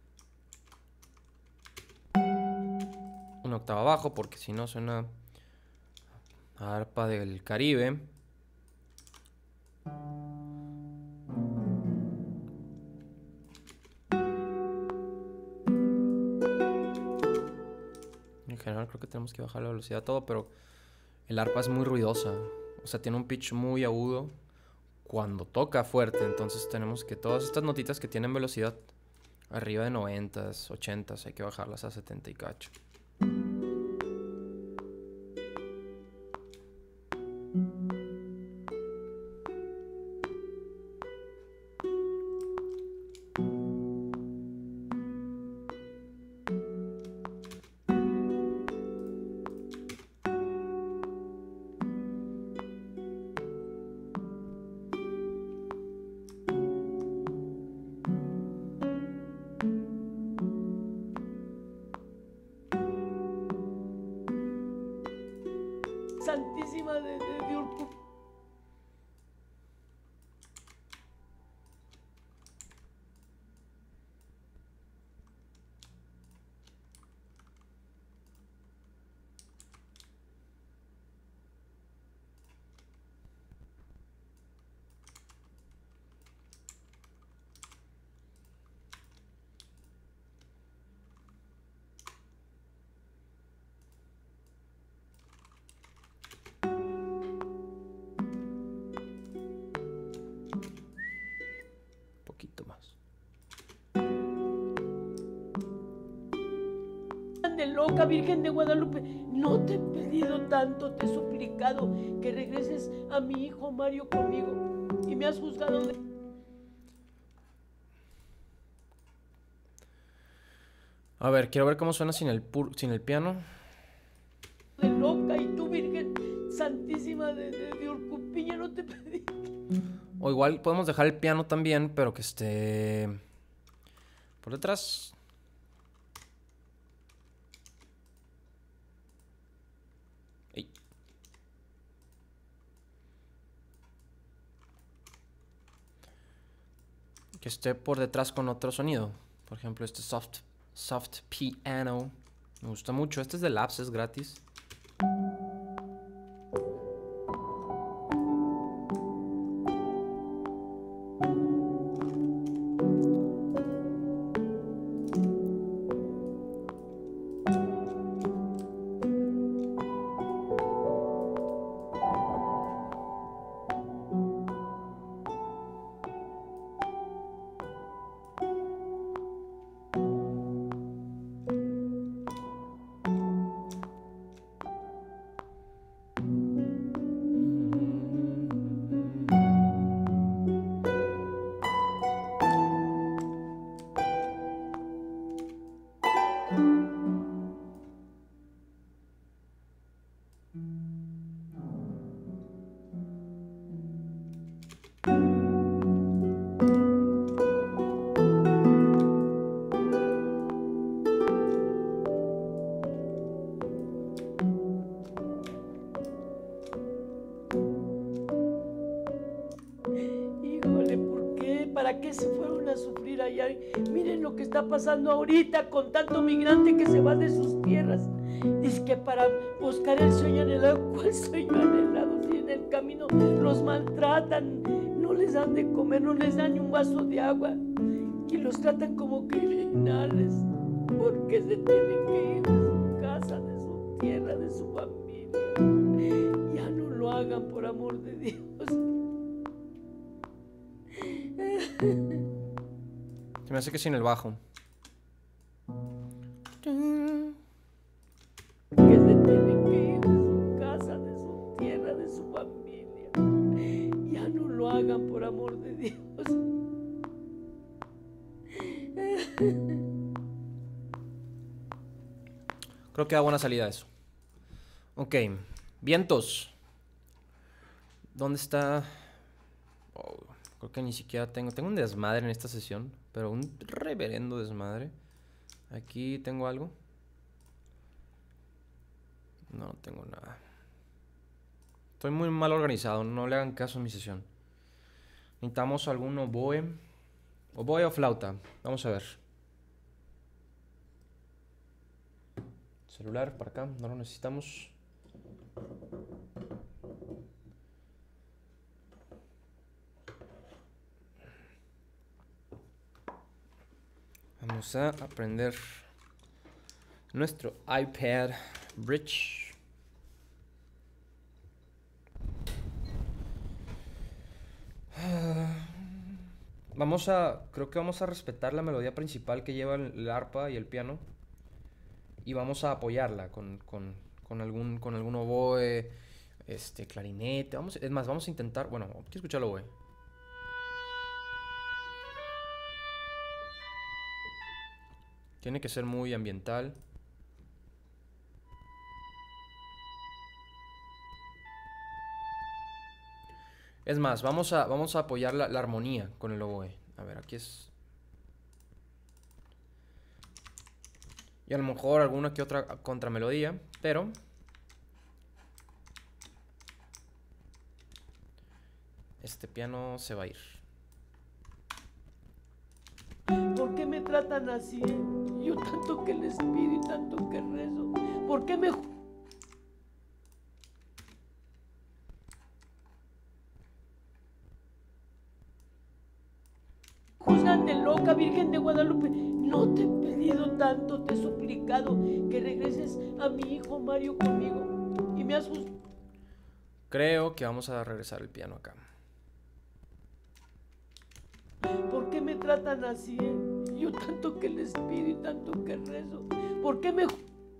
Una octava abajo, porque si no suena a arpa del Caribe. En general creo que tenemos que bajar la velocidad a todo, pero el arpa es muy ruidosa. O sea, tiene un pitch muy agudo cuando toca fuerte. Entonces tenemos que todas estas notitas que tienen velocidad arriba de noventa, ochenta, hay que bajarlas a setenta y cacho. Santísima de, de, de Urcu. De loca, Virgen de Guadalupe, no te he pedido tanto, te he suplicado que regreses a mi hijo Mario conmigo y me has juzgado de... A ver, quiero ver cómo suena sin el, pur sin el piano. De loca, y tú, Virgen Santísima de, de, de Urcupiña, no te pedí. O igual podemos dejar el piano también, pero que esté por detrás. Ey. Que esté por detrás con otro sonido. Por ejemplo, este soft, soft piano. Me gusta mucho. Este es de Labs, es gratis. ¿Para qué se fueron a sufrir allá? Miren lo que está pasando ahorita con tanto migrante que se va de sus tierras. Dice que para buscar el sueño anhelado. ¿Cuál sueño anhelado? Si en el camino los maltratan, no les dan de comer, no les dan ni un vaso de agua y los tratan como criminales porque se tienen que ir de su casa, de su tierra, de su familia. Ya no lo hagan, por amor de Dios. Se me hace que sin el bajo. Que se tienen que ir de su casa, de su tierra, de su familia. Ya no lo hagan, por amor de Dios. Creo que da buena salida eso. Ok, vientos. ¿Dónde está? Oh, creo que ni siquiera tengo. Tengo un desmadre en esta sesión, pero un reverendo desmadre. Aquí tengo algo. No, no tengo nada. Estoy muy mal organizado, no le hagan caso a mi sesión. Necesitamos algún oboe. Oboe o flauta. Vamos a ver. Celular para acá, no lo necesitamos. Vamos a aprender nuestro iPad Bridge. vamos a, creo que vamos a respetar la melodía principal que lleva el, el arpa y el piano. Y vamos a apoyarla con, con, con algún, con algún oboe, este, clarinete. Vamos, es más, vamos a intentar, bueno, quiero escuchar el oboe. Tiene que ser muy ambiental. Es más, vamos a, vamos a apoyar la, la armonía con el oboe. A ver, aquí es... Y a lo mejor alguna que otra contramelodía, pero... este piano se va a ir. ¿Por qué me tratan así? Yo tanto que les pido y tanto que rezo. ¿Por qué me juzgan de loca, Virgen de Guadalupe? No te he pedido tanto, te he suplicado que regreses a mi hijo Mario conmigo. Y me has juzgado. Creo que vamos a regresar el piano acá. ¿Por qué me tratan así? Yo tanto que les pido y tanto que rezo. ¿Por qué me...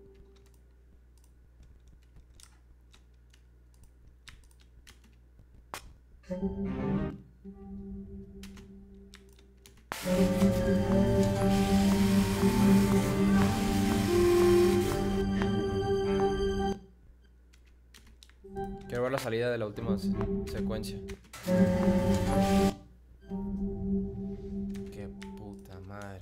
Quiero ver la salida de la última se secuencia. Qué puta madre.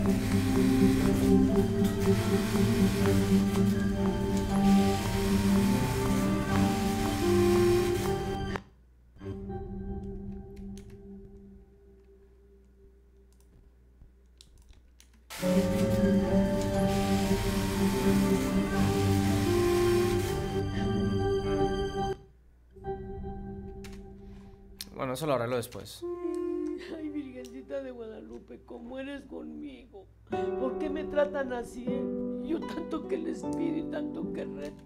Bueno, eso lo arreglo después. Ay, Virgencita de Guadalupe, ¿cómo eres conmigo? ¿Por qué me tratan así? Yo tanto que les pido y tanto que rezo.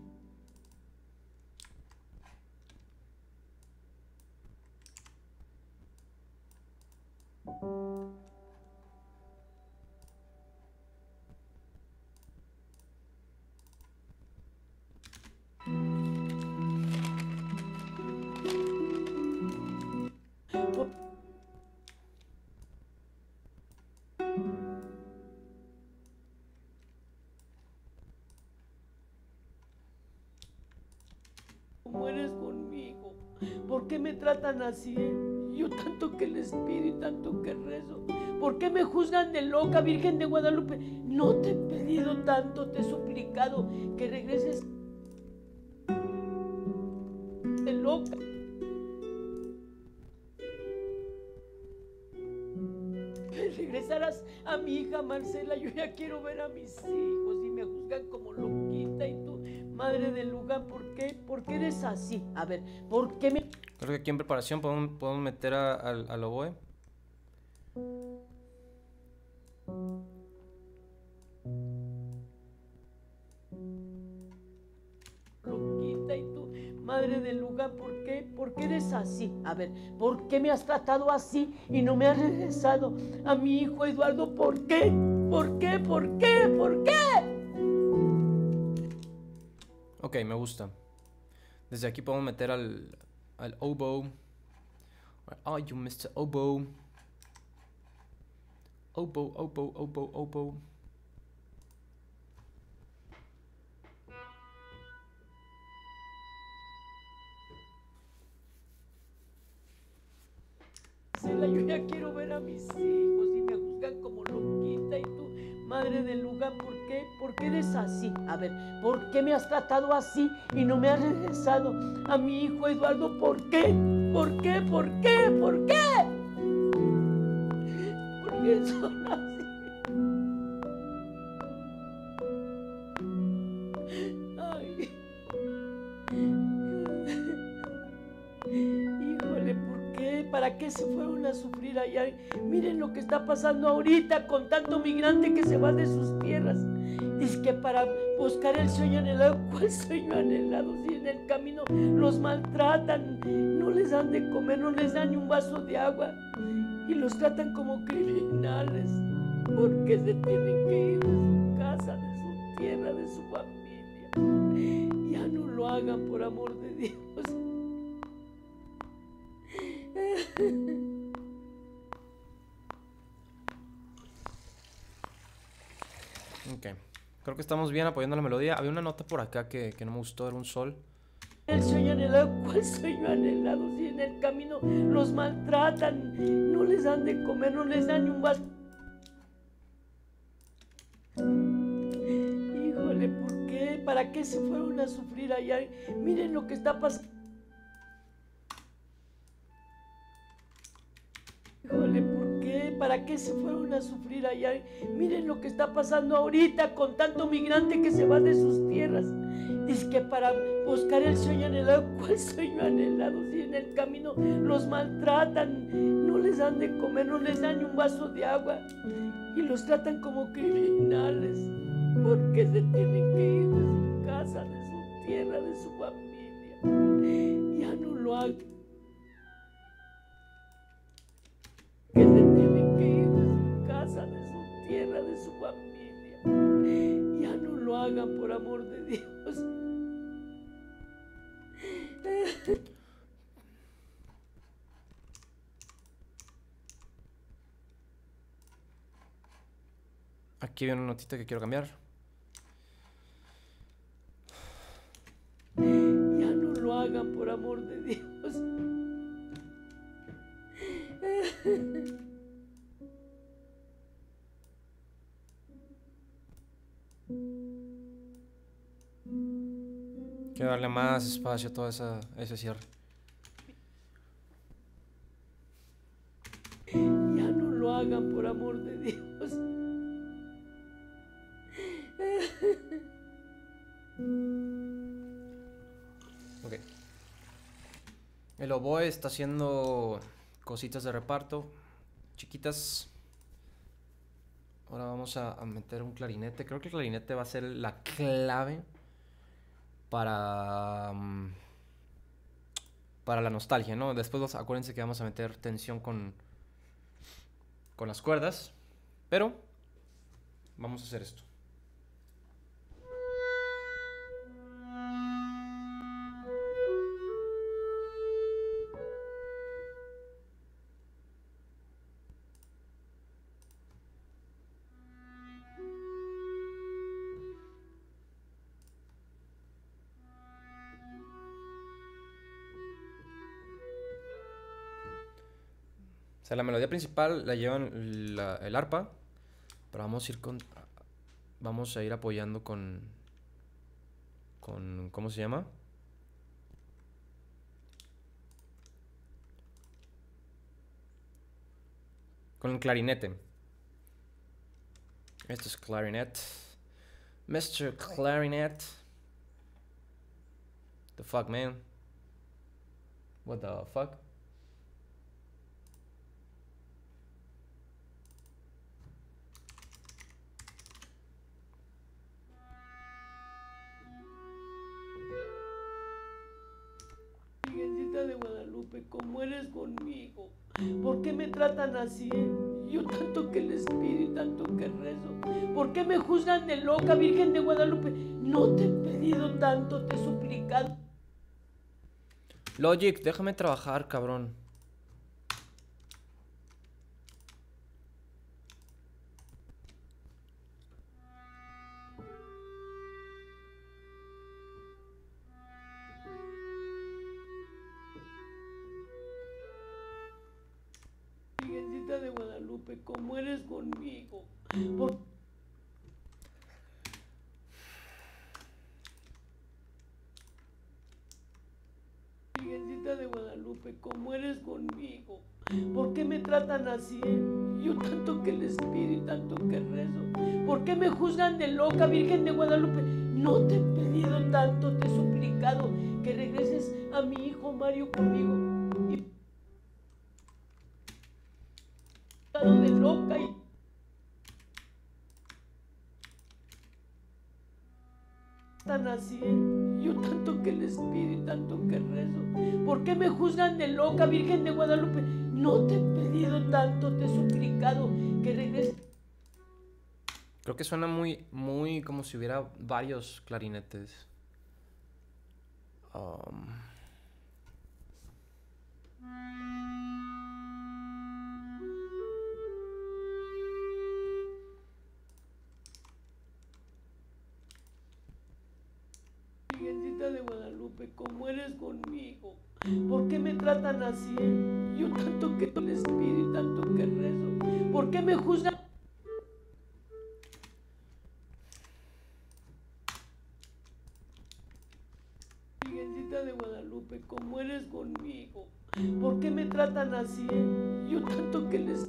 ¿Cómo eres conmigo? ¿Por qué me tratan así? Yo tanto que les pido y tanto que rezo. ¿Por qué me juzgan de loca, Virgen de Guadalupe? No te he pedido tanto, te he suplicado que regreses de loca. Regresarás a mi hija Marcela. Yo ya quiero ver a mis hijos y me juzgan como loquita. Y tú, madre del lugar, ¿por qué? ¿Por qué eres así? A ver, ¿por qué me...? Creo que aquí en preparación podemos, podemos meter a, a, al oboe. Loquita, y tú, madre del lugar, ¿por qué? ¿Por qué eres así? A ver, ¿por qué me has tratado así y no me has regresado a mi hijo Eduardo? ¿Por qué? ¿Por qué? ¿Por qué? ¿Por qué? Ok, me gusta. Desde aquí podemos meter al, al oboe. Where are you, mister Oboe? Oboe, oboe, oboe, oboe. Yo ya quiero ver a mis hijos y me juzgan como loquita. Y tú, madre del lugar, ¿por qué? ¿Por qué eres así? A ver, ¿por qué me has tratado así y no me has regresado a mi hijo Eduardo? ¿Por qué? ¿Por qué? ¿Por qué? ¿Por qué? ¿Por qué son así? Ay. Híjole, ¿por qué? ¿Para qué se fueron a sufrir allá? Miren lo que está pasando ahorita con tanto migrante que se va de sus tierras. Dice que para buscar el sueño anhelado. ¿Cuál sueño anhelado? Si en el camino los maltratan, no les dan de comer, no les dan ni un vaso de agua. y los tratan como criminales. ¿Por qué se tienen que ir de su casa, de su tierra, de su familia? Ya no lo hagan, por amor de Dios. Ok. Creo que estamos bien apoyando la melodía. Había una nota por acá que, que no me gustó, era un sol. El sueño anhelado, ¿cuál sueño anhelado? Si en el camino los maltratan, no les dan de comer, no les dan ni un vaso. Híjole, ¿por qué? ¿Para qué se fueron a sufrir allá? Miren lo que está pasando. Híjole, ¿por qué? ¿Para qué se fueron a sufrir allá? Miren lo que está pasando ahorita con tanto migrante que se va de sus tierras. Dice que para buscar el sueño anhelado, ¿cuál sueño anhelado? Si en el camino los maltratan, no les dan de comer, no les dan ni un vaso de agua y los tratan como criminales. ¿Por qué se tienen que ir de su casa, de su tierra, de su familia? Ya no lo hagan. Que se tienen que ir de su casa, de su tierra, de su familia. Ya no lo hagan, por amor de Dios. Aquí viene una notita que quiero cambiar. Ya no lo hagan, por amor de Dios. Quiero darle más espacio a todo esa, ese cierre. Ya no lo hagan, por amor de Dios. Ok. El oboe está haciendo cositas de reparto chiquitas. Ahora vamos a, a meter un clarinete. Creo que el clarinete va a ser la clave para um, para la nostalgia, ¿no? Después acuérdense que vamos a meter tensión con con las cuerdas, pero vamos a hacer esto. O sea, la melodía principal la llevan la, el arpa, pero vamos a ir con, vamos a ir apoyando con, con, ¿cómo se llama? Con el clarinete. Esto es clarinet. mister Clarinet. The fuck, man? What the fuck? Virgencita de Guadalupe, ¿cómo eres conmigo? ¿Por qué me tratan así? Yo tanto que les pido y tanto que rezo. ¿Por qué me juzgan de loca, Virgen de Guadalupe? No te he pedido tanto, te he suplicado. Logic, déjame trabajar, cabrón. Virgencita de Guadalupe, ¿cómo eres conmigo? ¿Por Virgencita de Guadalupe, ¿cómo eres conmigo? ¿Por qué me tratan así? Yo tanto que les pido y tanto que rezo. ¿Por qué me juzgan de loca, Virgen de Guadalupe? No te he pedido tanto, te he suplicado que regreses a mi hijo Mario conmigo. Y de loca y tan así, yo tanto que les pido y tanto que rezo. ¿Por qué me juzgan de loca, Virgen de Guadalupe? No te he pedido tanto, te he suplicado que regreses. Creo que suena muy, muy como si hubiera varios clarinetes. Um... Virgencita de Guadalupe, ¿cómo eres conmigo? ¿Por qué me tratan así? Yo tanto que les pido y tanto que rezo. ¿Por qué me juzgan? Virgencita de Guadalupe, ¿cómo eres conmigo? ¿Por qué me tratan así? Yo tanto que les...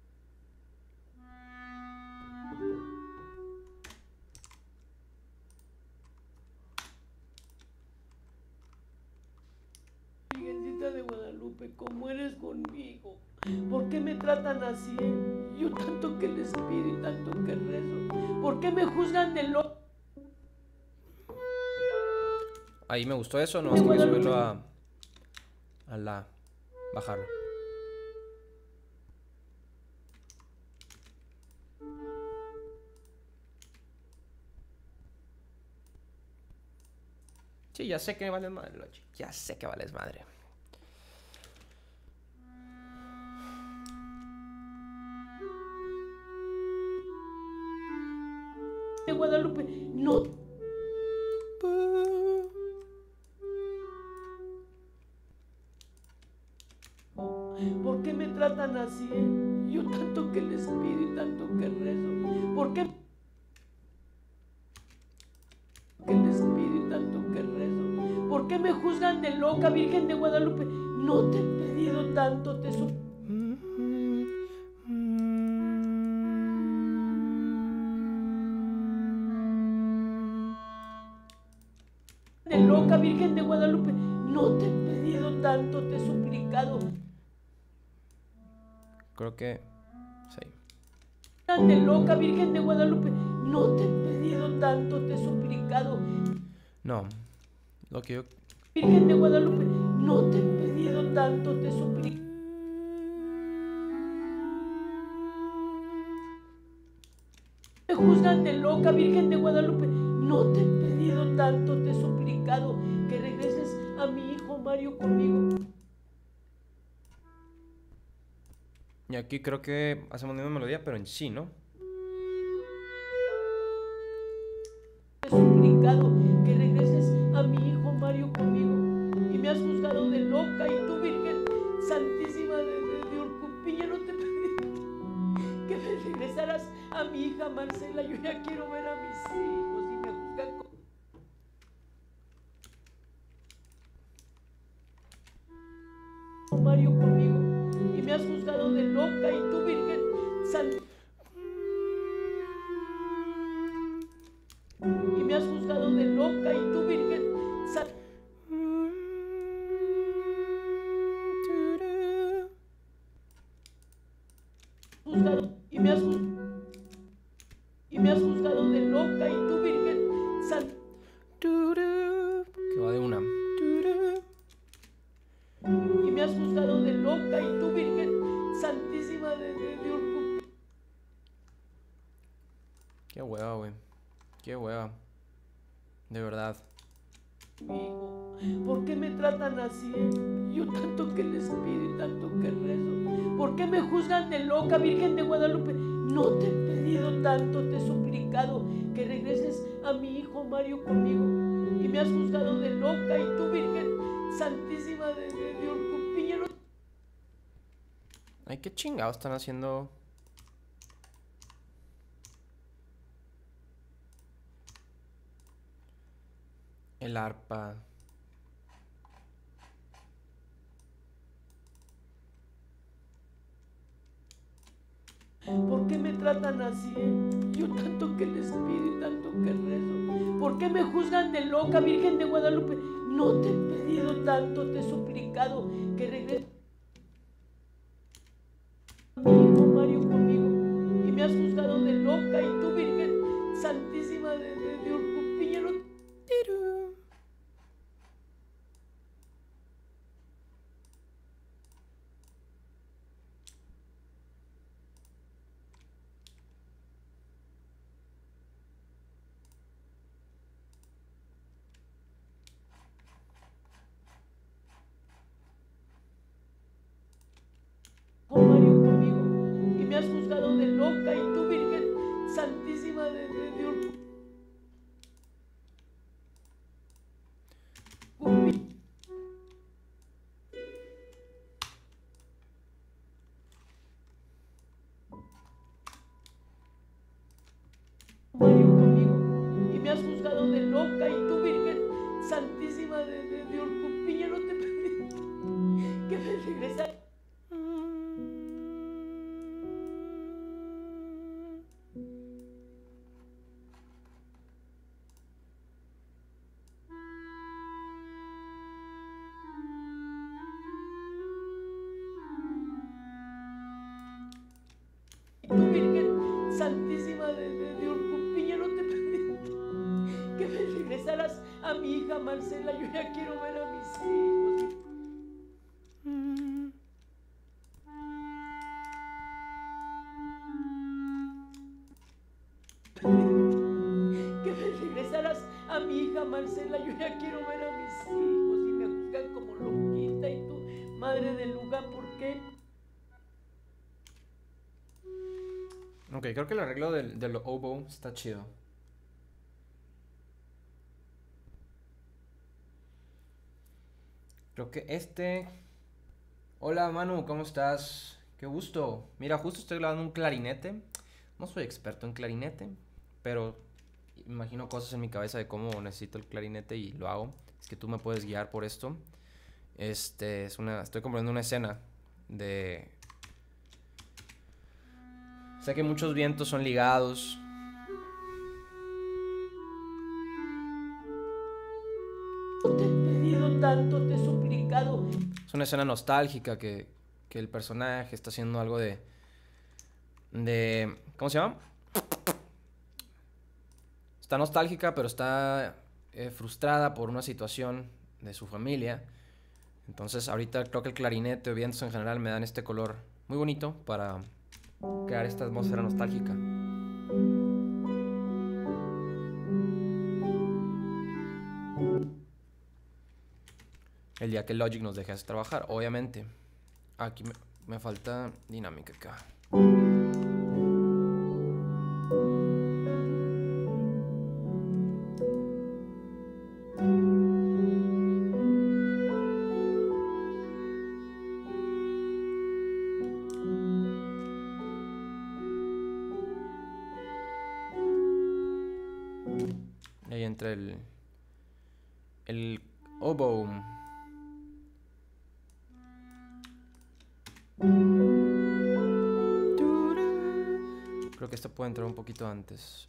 Virgencita de Guadalupe, ¿cómo eres conmigo? ¿Por qué me tratan así? Yo tanto que les pido y tanto que rezo. ¿Por qué me juzgan de loco? Ahí me gustó eso, no más que hay que subirlo a, a la... bajarlo. Sí, ya sé que vales madre, Lochi. Ya sé que vales madre. De Guadalupe, no. ¿Por qué me tratan así? Yo tanto que les pido y tanto que rezo. ¿Por qué? Que les pido y tanto que rezo. ¿Por qué me juzgan de loca, Virgen de Guadalupe? No te he pedido tanto, te suplico. De loca, Virgen de Guadalupe, no te he pedido tanto, te he suplicado. Creo que... sí. De loca, Virgen de Guadalupe, no te he pedido tanto, te he suplicado. No, lo que yo... Virgen de Guadalupe, no te he pedido tanto, te he suplicado. Me juzgan de loca, Virgen de Guadalupe, no te he pedido tanto, te he suplicado que regreses a mi hijo Mario conmigo. Y aquí creo que hacemos la misma melodía, pero en sí, ¿no? Te he suplicado que regreses a mi hijo Mario conmigo. Y me has juzgado de loca y tú, Virgen Santísima de, de, de Urcupiña, no te pedí que me regresaras a mi hija Marcela. Yo ya quiero ver a mis hijos y me juzgan con Mario conmigo. Y me has juzgado de loca y tú, Virgen Santísima. Y me has juzgado de loca y tú, Virgen Santísima. Juzgado, y me has juzgado, y me has juzgado de loca y tú, Virgen Santísima. Que va de una. Y me has juzgado de loca y tú, Virgen Santísima de, de, de Urcupiña. Qué hueva, güey. Qué hueva. De verdad. Amigo, ¿por qué me tratan así? Yo tanto que les pido y tanto que rezo. ¿Por qué me juzgan de loca, Virgen de Guadalupe? No te he pedido tanto, te he suplicado que regreses a mi hijo Mario conmigo. Y me has juzgado de loca y tú, Virgen Santísima de, de, de Urcupiña. No... Ay, qué chingados están haciendo. El arpa. ¿Por qué me tratan así? Yo tanto que les pido y tanto que rezo. ¿Por qué me juzgan de loca, Virgen de Guadalupe? No te he pedido tanto, te he suplicado que regreses a mi hijo Mario conmigo. Y me has juzgado de loca y tú, Virgen Santísima de, de, de Urcupiña. No... Mario conmigo y me has juzgado de loca y tú, Virgen Santísima de, de, de Orcupiña, no te permito que me regresara. Tú, Virgen Santísima de, de, de Orcupiña, no te permito que me regresaras a mi hija Marcela. Yo ya quiero ver a mis hijos. Que me regresaras a mi hija Marcela. Yo ya quiero ver a mis hijos y me juzgan como loquita. Y tú, madre del lugar, ¿por qué? Ok, creo que el arreglo del, del oboe está chido. Creo que este... Hola Manu, ¿cómo estás? Qué gusto. Mira, justo estoy grabando un clarinete. No soy experto en clarinete, pero imagino cosas en mi cabeza de cómo necesito el clarinete y lo hago. Es que tú me puedes guiar por esto. Este es una... Estoy componiendo una escena de... Sé que muchos vientos son ligados. No te he pedido tanto, te he suplicado. Es una escena nostálgica que, que el personaje está haciendo algo de... de ¿cómo se llama? Está nostálgica, pero está eh, frustrada por una situación de su familia. Entonces ahorita creo que el clarinete o vientos en general me dan este color muy bonito para crear esta atmósfera nostálgica. El día que Logic nos deje trabajar, obviamente. Aquí me, me falta dinámica acá. Y ahí entra el... el oboe. Creo que esto puede entrar un poquito antes.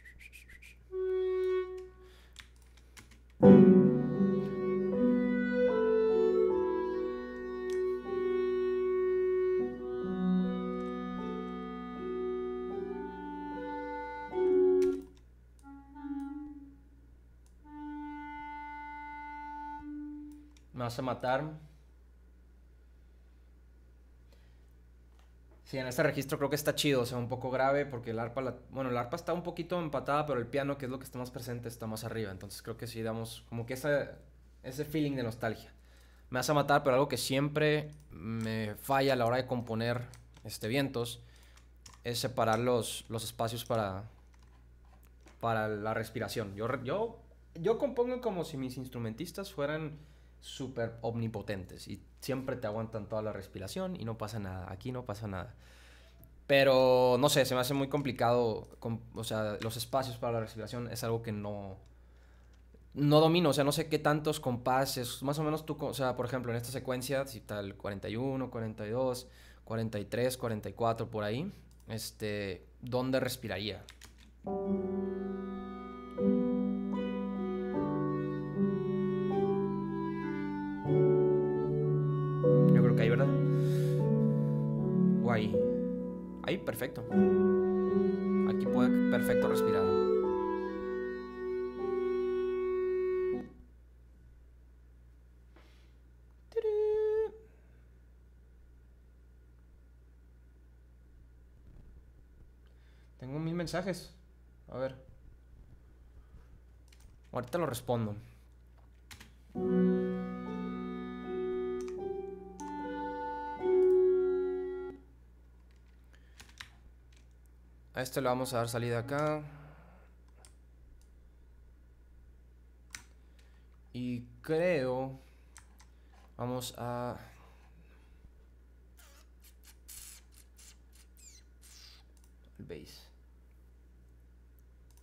Me vas a matar. Sí, en este registro creo que está chido, o sea, un poco grave porque el arpa, la, bueno, el arpa está un poquito empatada, pero el piano, que es lo que está más presente, está más arriba. Entonces creo que sí damos como que esa, ese feeling de nostalgia. Me vas a matar, pero algo que siempre me falla a la hora de componer este, vientos es separar los, los espacios para, para la respiración. Yo, yo, yo compongo como si mis instrumentistas fueran súper omnipotentes y siempre te aguantan toda la respiración y no pasa nada. Aquí no pasa nada. Pero no sé, se me hace muy complicado. Com- o sea, los espacios para la respiración es algo que no, no domino. O sea, no sé qué tantos compases. Más o menos tú, co- o sea, por ejemplo, en esta secuencia, si tal cuarenta y uno, cuarenta y dos, cuarenta y tres, cuarenta y cuatro, por ahí, este, ¿dónde respiraría? Yo creo que ahí, ¿verdad? O ahí. Ahí, perfecto. Aquí puede perfecto respirar. Tengo mil mensajes. A ver. Ahorita lo respondo. A este le vamos a dar salida acá. Y creo... Vamos a... el bass.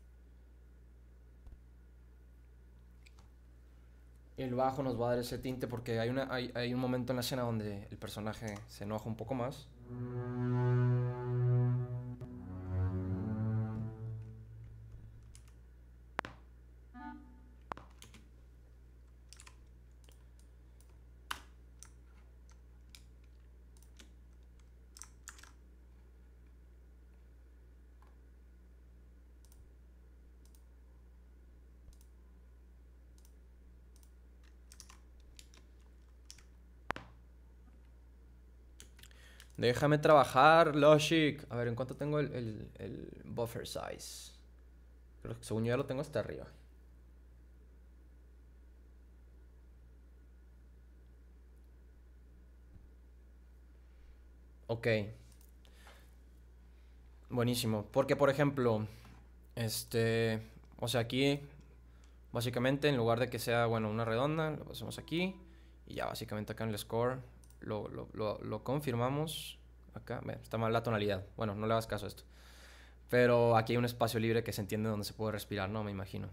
El bajo nos va a dar ese tinte porque hay, una, hay, hay un momento en la escena donde el personaje se enoja un poco más. Déjame trabajar, Logic. A ver, ¿en cuánto tengo el, el, el buffer size? Creo que según yo ya lo tengo hasta arriba. Ok. Buenísimo. Porque, por ejemplo, este... O sea, aquí, básicamente, en lugar de que sea, bueno, una redonda, lo pasamos aquí. Y ya, básicamente, acá en el score lo, lo, lo, lo confirmamos. Acá, ve, está mal la tonalidad. Bueno, no le hagas caso a esto. Pero aquí hay un espacio libre que se entiende donde se puede respirar, ¿no? Me imagino.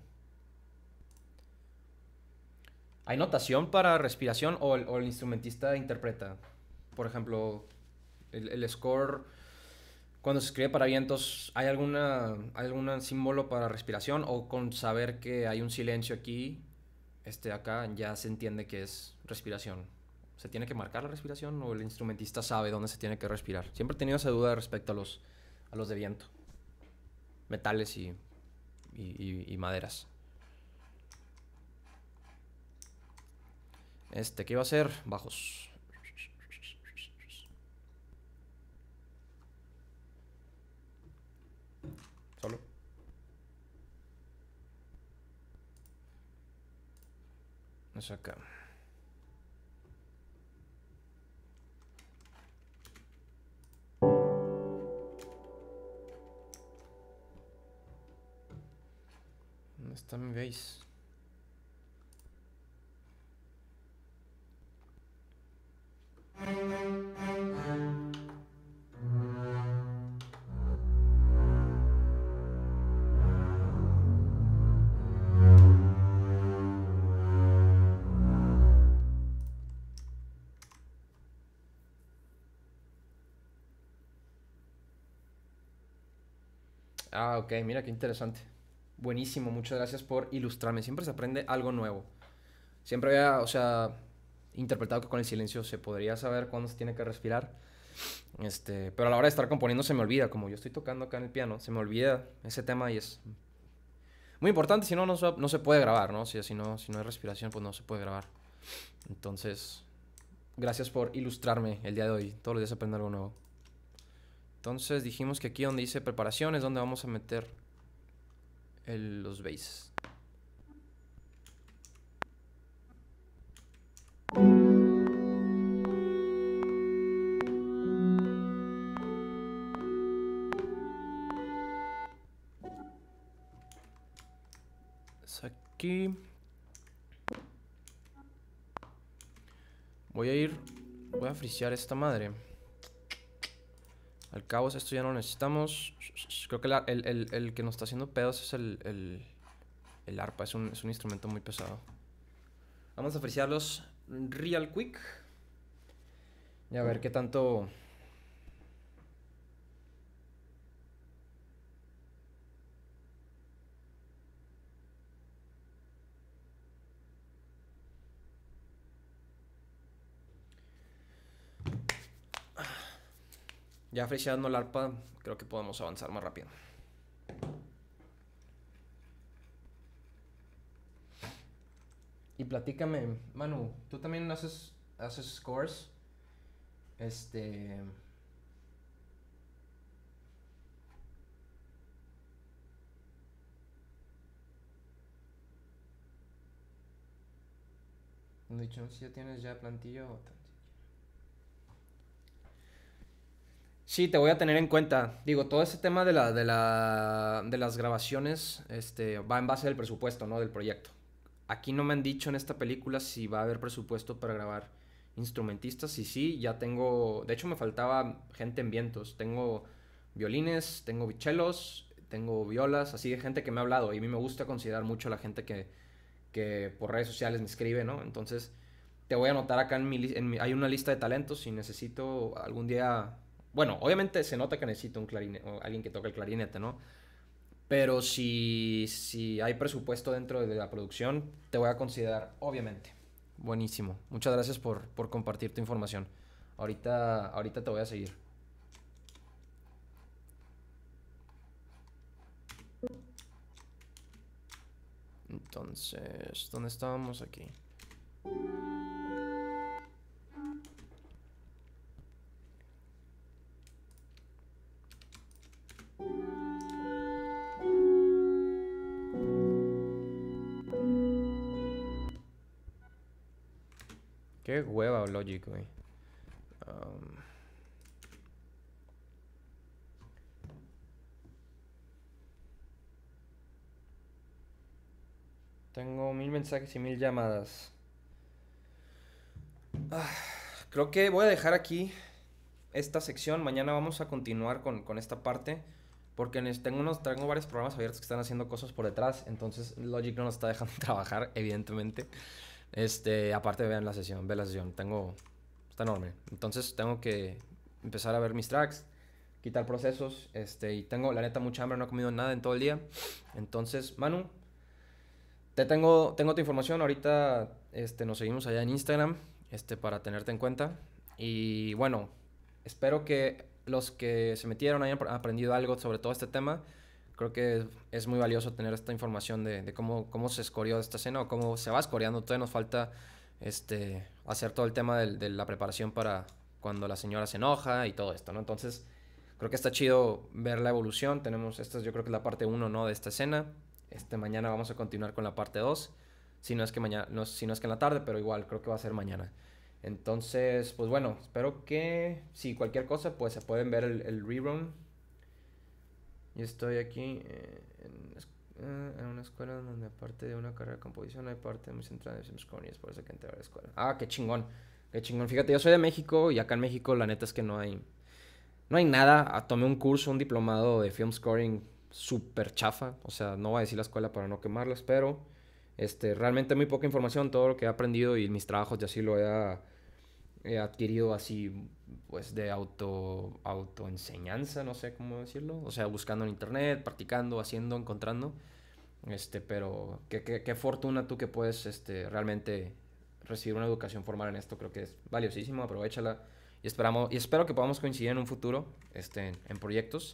¿Hay notación para respiración o el, o el instrumentista interpreta? Por ejemplo, el, el score, cuando se escribe para vientos, ¿hay alguna, hay algún símbolo para respiración? O con saber que hay un silencio aquí, este acá, ya se entiende que es respiración. ¿Se tiene que marcar la respiración o el instrumentista sabe dónde se tiene que respirar? Siempre he tenido esa duda respecto a los, a los de viento, metales y, y, y, y maderas. Este, ¿qué iba a ser? Bajos. Solo. Eso acá. ¿Dónde está mi base? Ah, ok, mira qué interesante. Buenísimo, muchas gracias por ilustrarme. Siempre se aprende algo nuevo. Siempre había, o sea, interpretado que con el silencio se podría saber cuándo se tiene que respirar. Este, pero a la hora de estar componiendo se me olvida, como yo estoy tocando acá en el piano, se me olvida ese tema y es muy importante, si no, no, se- no se puede grabar, ¿no? Si, si no, si no hay respiración, pues no se puede grabar. Entonces, gracias por ilustrarme el día de hoy. Todos los días aprendo algo nuevo. Entonces dijimos que aquí donde dice preparación es donde vamos a meter el- los basses. Es aquí. Voy a ir, voy a frisear esta madre. Al cabo esto ya no lo necesitamos. Creo que la- el, el- el que nos está haciendo pedos es el, el, el arpa. Es un, es un instrumento muy pesado. Vamos a frisearlos real quick. Y a ver qué tanto... Ya friseando el arpa, creo que podemos avanzar más rápido. Y platícame, Manu, ¿tú también haces, haces scores? Este... No he dicho si ya tienes ya plantilla o... Sí, te voy a tener en cuenta. Digo, todo ese tema de la, de la, de las grabaciones, este, va en base al presupuesto, ¿no? Del proyecto. Aquí no me han dicho en esta película si va a haber presupuesto para grabar instrumentistas. Y sí, ya tengo. De hecho, me faltaba gente en vientos. Tengo violines, tengo bichelos, tengo violas, así de gente que me ha hablado. Y a mí me gusta considerar mucho a la gente que, que por redes sociales me escribe, ¿no? Entonces, te voy a anotar acá en mi, en mi hay una lista de talentos si necesito algún día. Bueno, obviamente se nota que necesito un clarinete, o alguien que toque el clarinete, ¿no? Pero si, si hay presupuesto dentro de la producción, te voy a considerar, obviamente. Buenísimo. Muchas gracias por, por compartir tu información. Ahorita, ahorita te voy a seguir. Entonces, ¿dónde estábamos aquí? Qué hueva Logic, güey. Um, tengo mil mensajes y mil llamadas. Ah, creo que voy a dejar aquí esta sección. Mañana vamos a continuar con, con esta parte. Porque tengo, unos, tengo varios programas abiertos que están haciendo cosas por detrás. Entonces Logic no nos está dejando trabajar, evidentemente. Este, aparte vean la sesión, ve la sesión. Tengo... Está enorme. Entonces tengo que empezar a ver mis tracks, quitar procesos. Este, y tengo, la neta, mucha hambre. No he comido nada en todo el día. Entonces, Manu, te tengo, tengo tu información. Ahorita este, nos seguimos allá en Instagram este, para tenerte en cuenta. Y bueno, espero que los que se metieron hayan aprendido algo sobre todo este tema. Creo que es muy valioso tener esta información de, de cómo, cómo se escoreó esta escena o cómo se va escoreando. Todavía nos falta este, hacer todo el tema de, de la preparación para cuando la señora se enoja y todo esto, ¿no? Entonces, creo que está chido ver la evolución. Tenemos, esta yo creo que es la parte uno, ¿no? De esta escena. Este, mañana vamos a continuar con la parte dos. Si no es que mañana, no, si no es que en la tarde, pero igual creo que va a ser mañana. Entonces, pues bueno, espero que si cualquier cosa, pues se pueden ver el, el rerun. Yo estoy aquí eh, en, eh, en una escuela donde aparte de una carrera de composición hay parte muy centrada en Simscore y es por eso que entré a la escuela. Ah, qué chingón, qué chingón. Fíjate, yo soy de México y acá en México la neta es que no hay, no hay nada. Ah, tomé un curso, un diplomado de film scoring súper chafa. O sea, no voy a decir la escuela para no quemarlas, pero este, realmente muy poca información. Todo lo que he aprendido y mis trabajos ya sí lo he, he adquirido así, pues de auto autoenseñanza, no sé cómo decirlo. O sea, buscando en internet, practicando, haciendo, encontrando. Este, pero qué, qué, qué fortuna tú que puedes este, realmente recibir una educación formal en esto. Creo que es valiosísimo, aprovechala. Y, esperamos, y espero que podamos coincidir en un futuro este, en, en proyectos.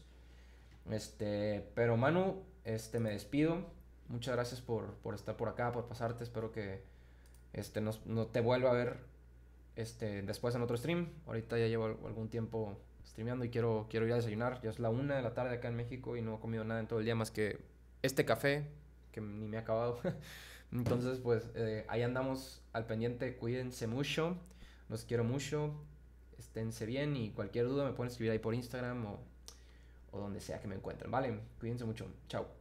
Este, pero Manu, este, me despido. Muchas gracias por, por estar por acá, por pasarte. Espero que este, no, no te vuelva a ver este, después en otro stream. Ahorita ya llevo algún tiempo streameando y quiero, quiero ir a desayunar. Ya es la una de la tarde acá en México y no he comido nada en todo el día más que este café que ni me he acabado. Entonces, pues eh, ahí andamos al pendiente. Cuídense mucho. Los quiero mucho. Esténse bien y cualquier duda me pueden escribir ahí por Instagram o, o donde sea que me encuentren. Vale, cuídense mucho. Chao.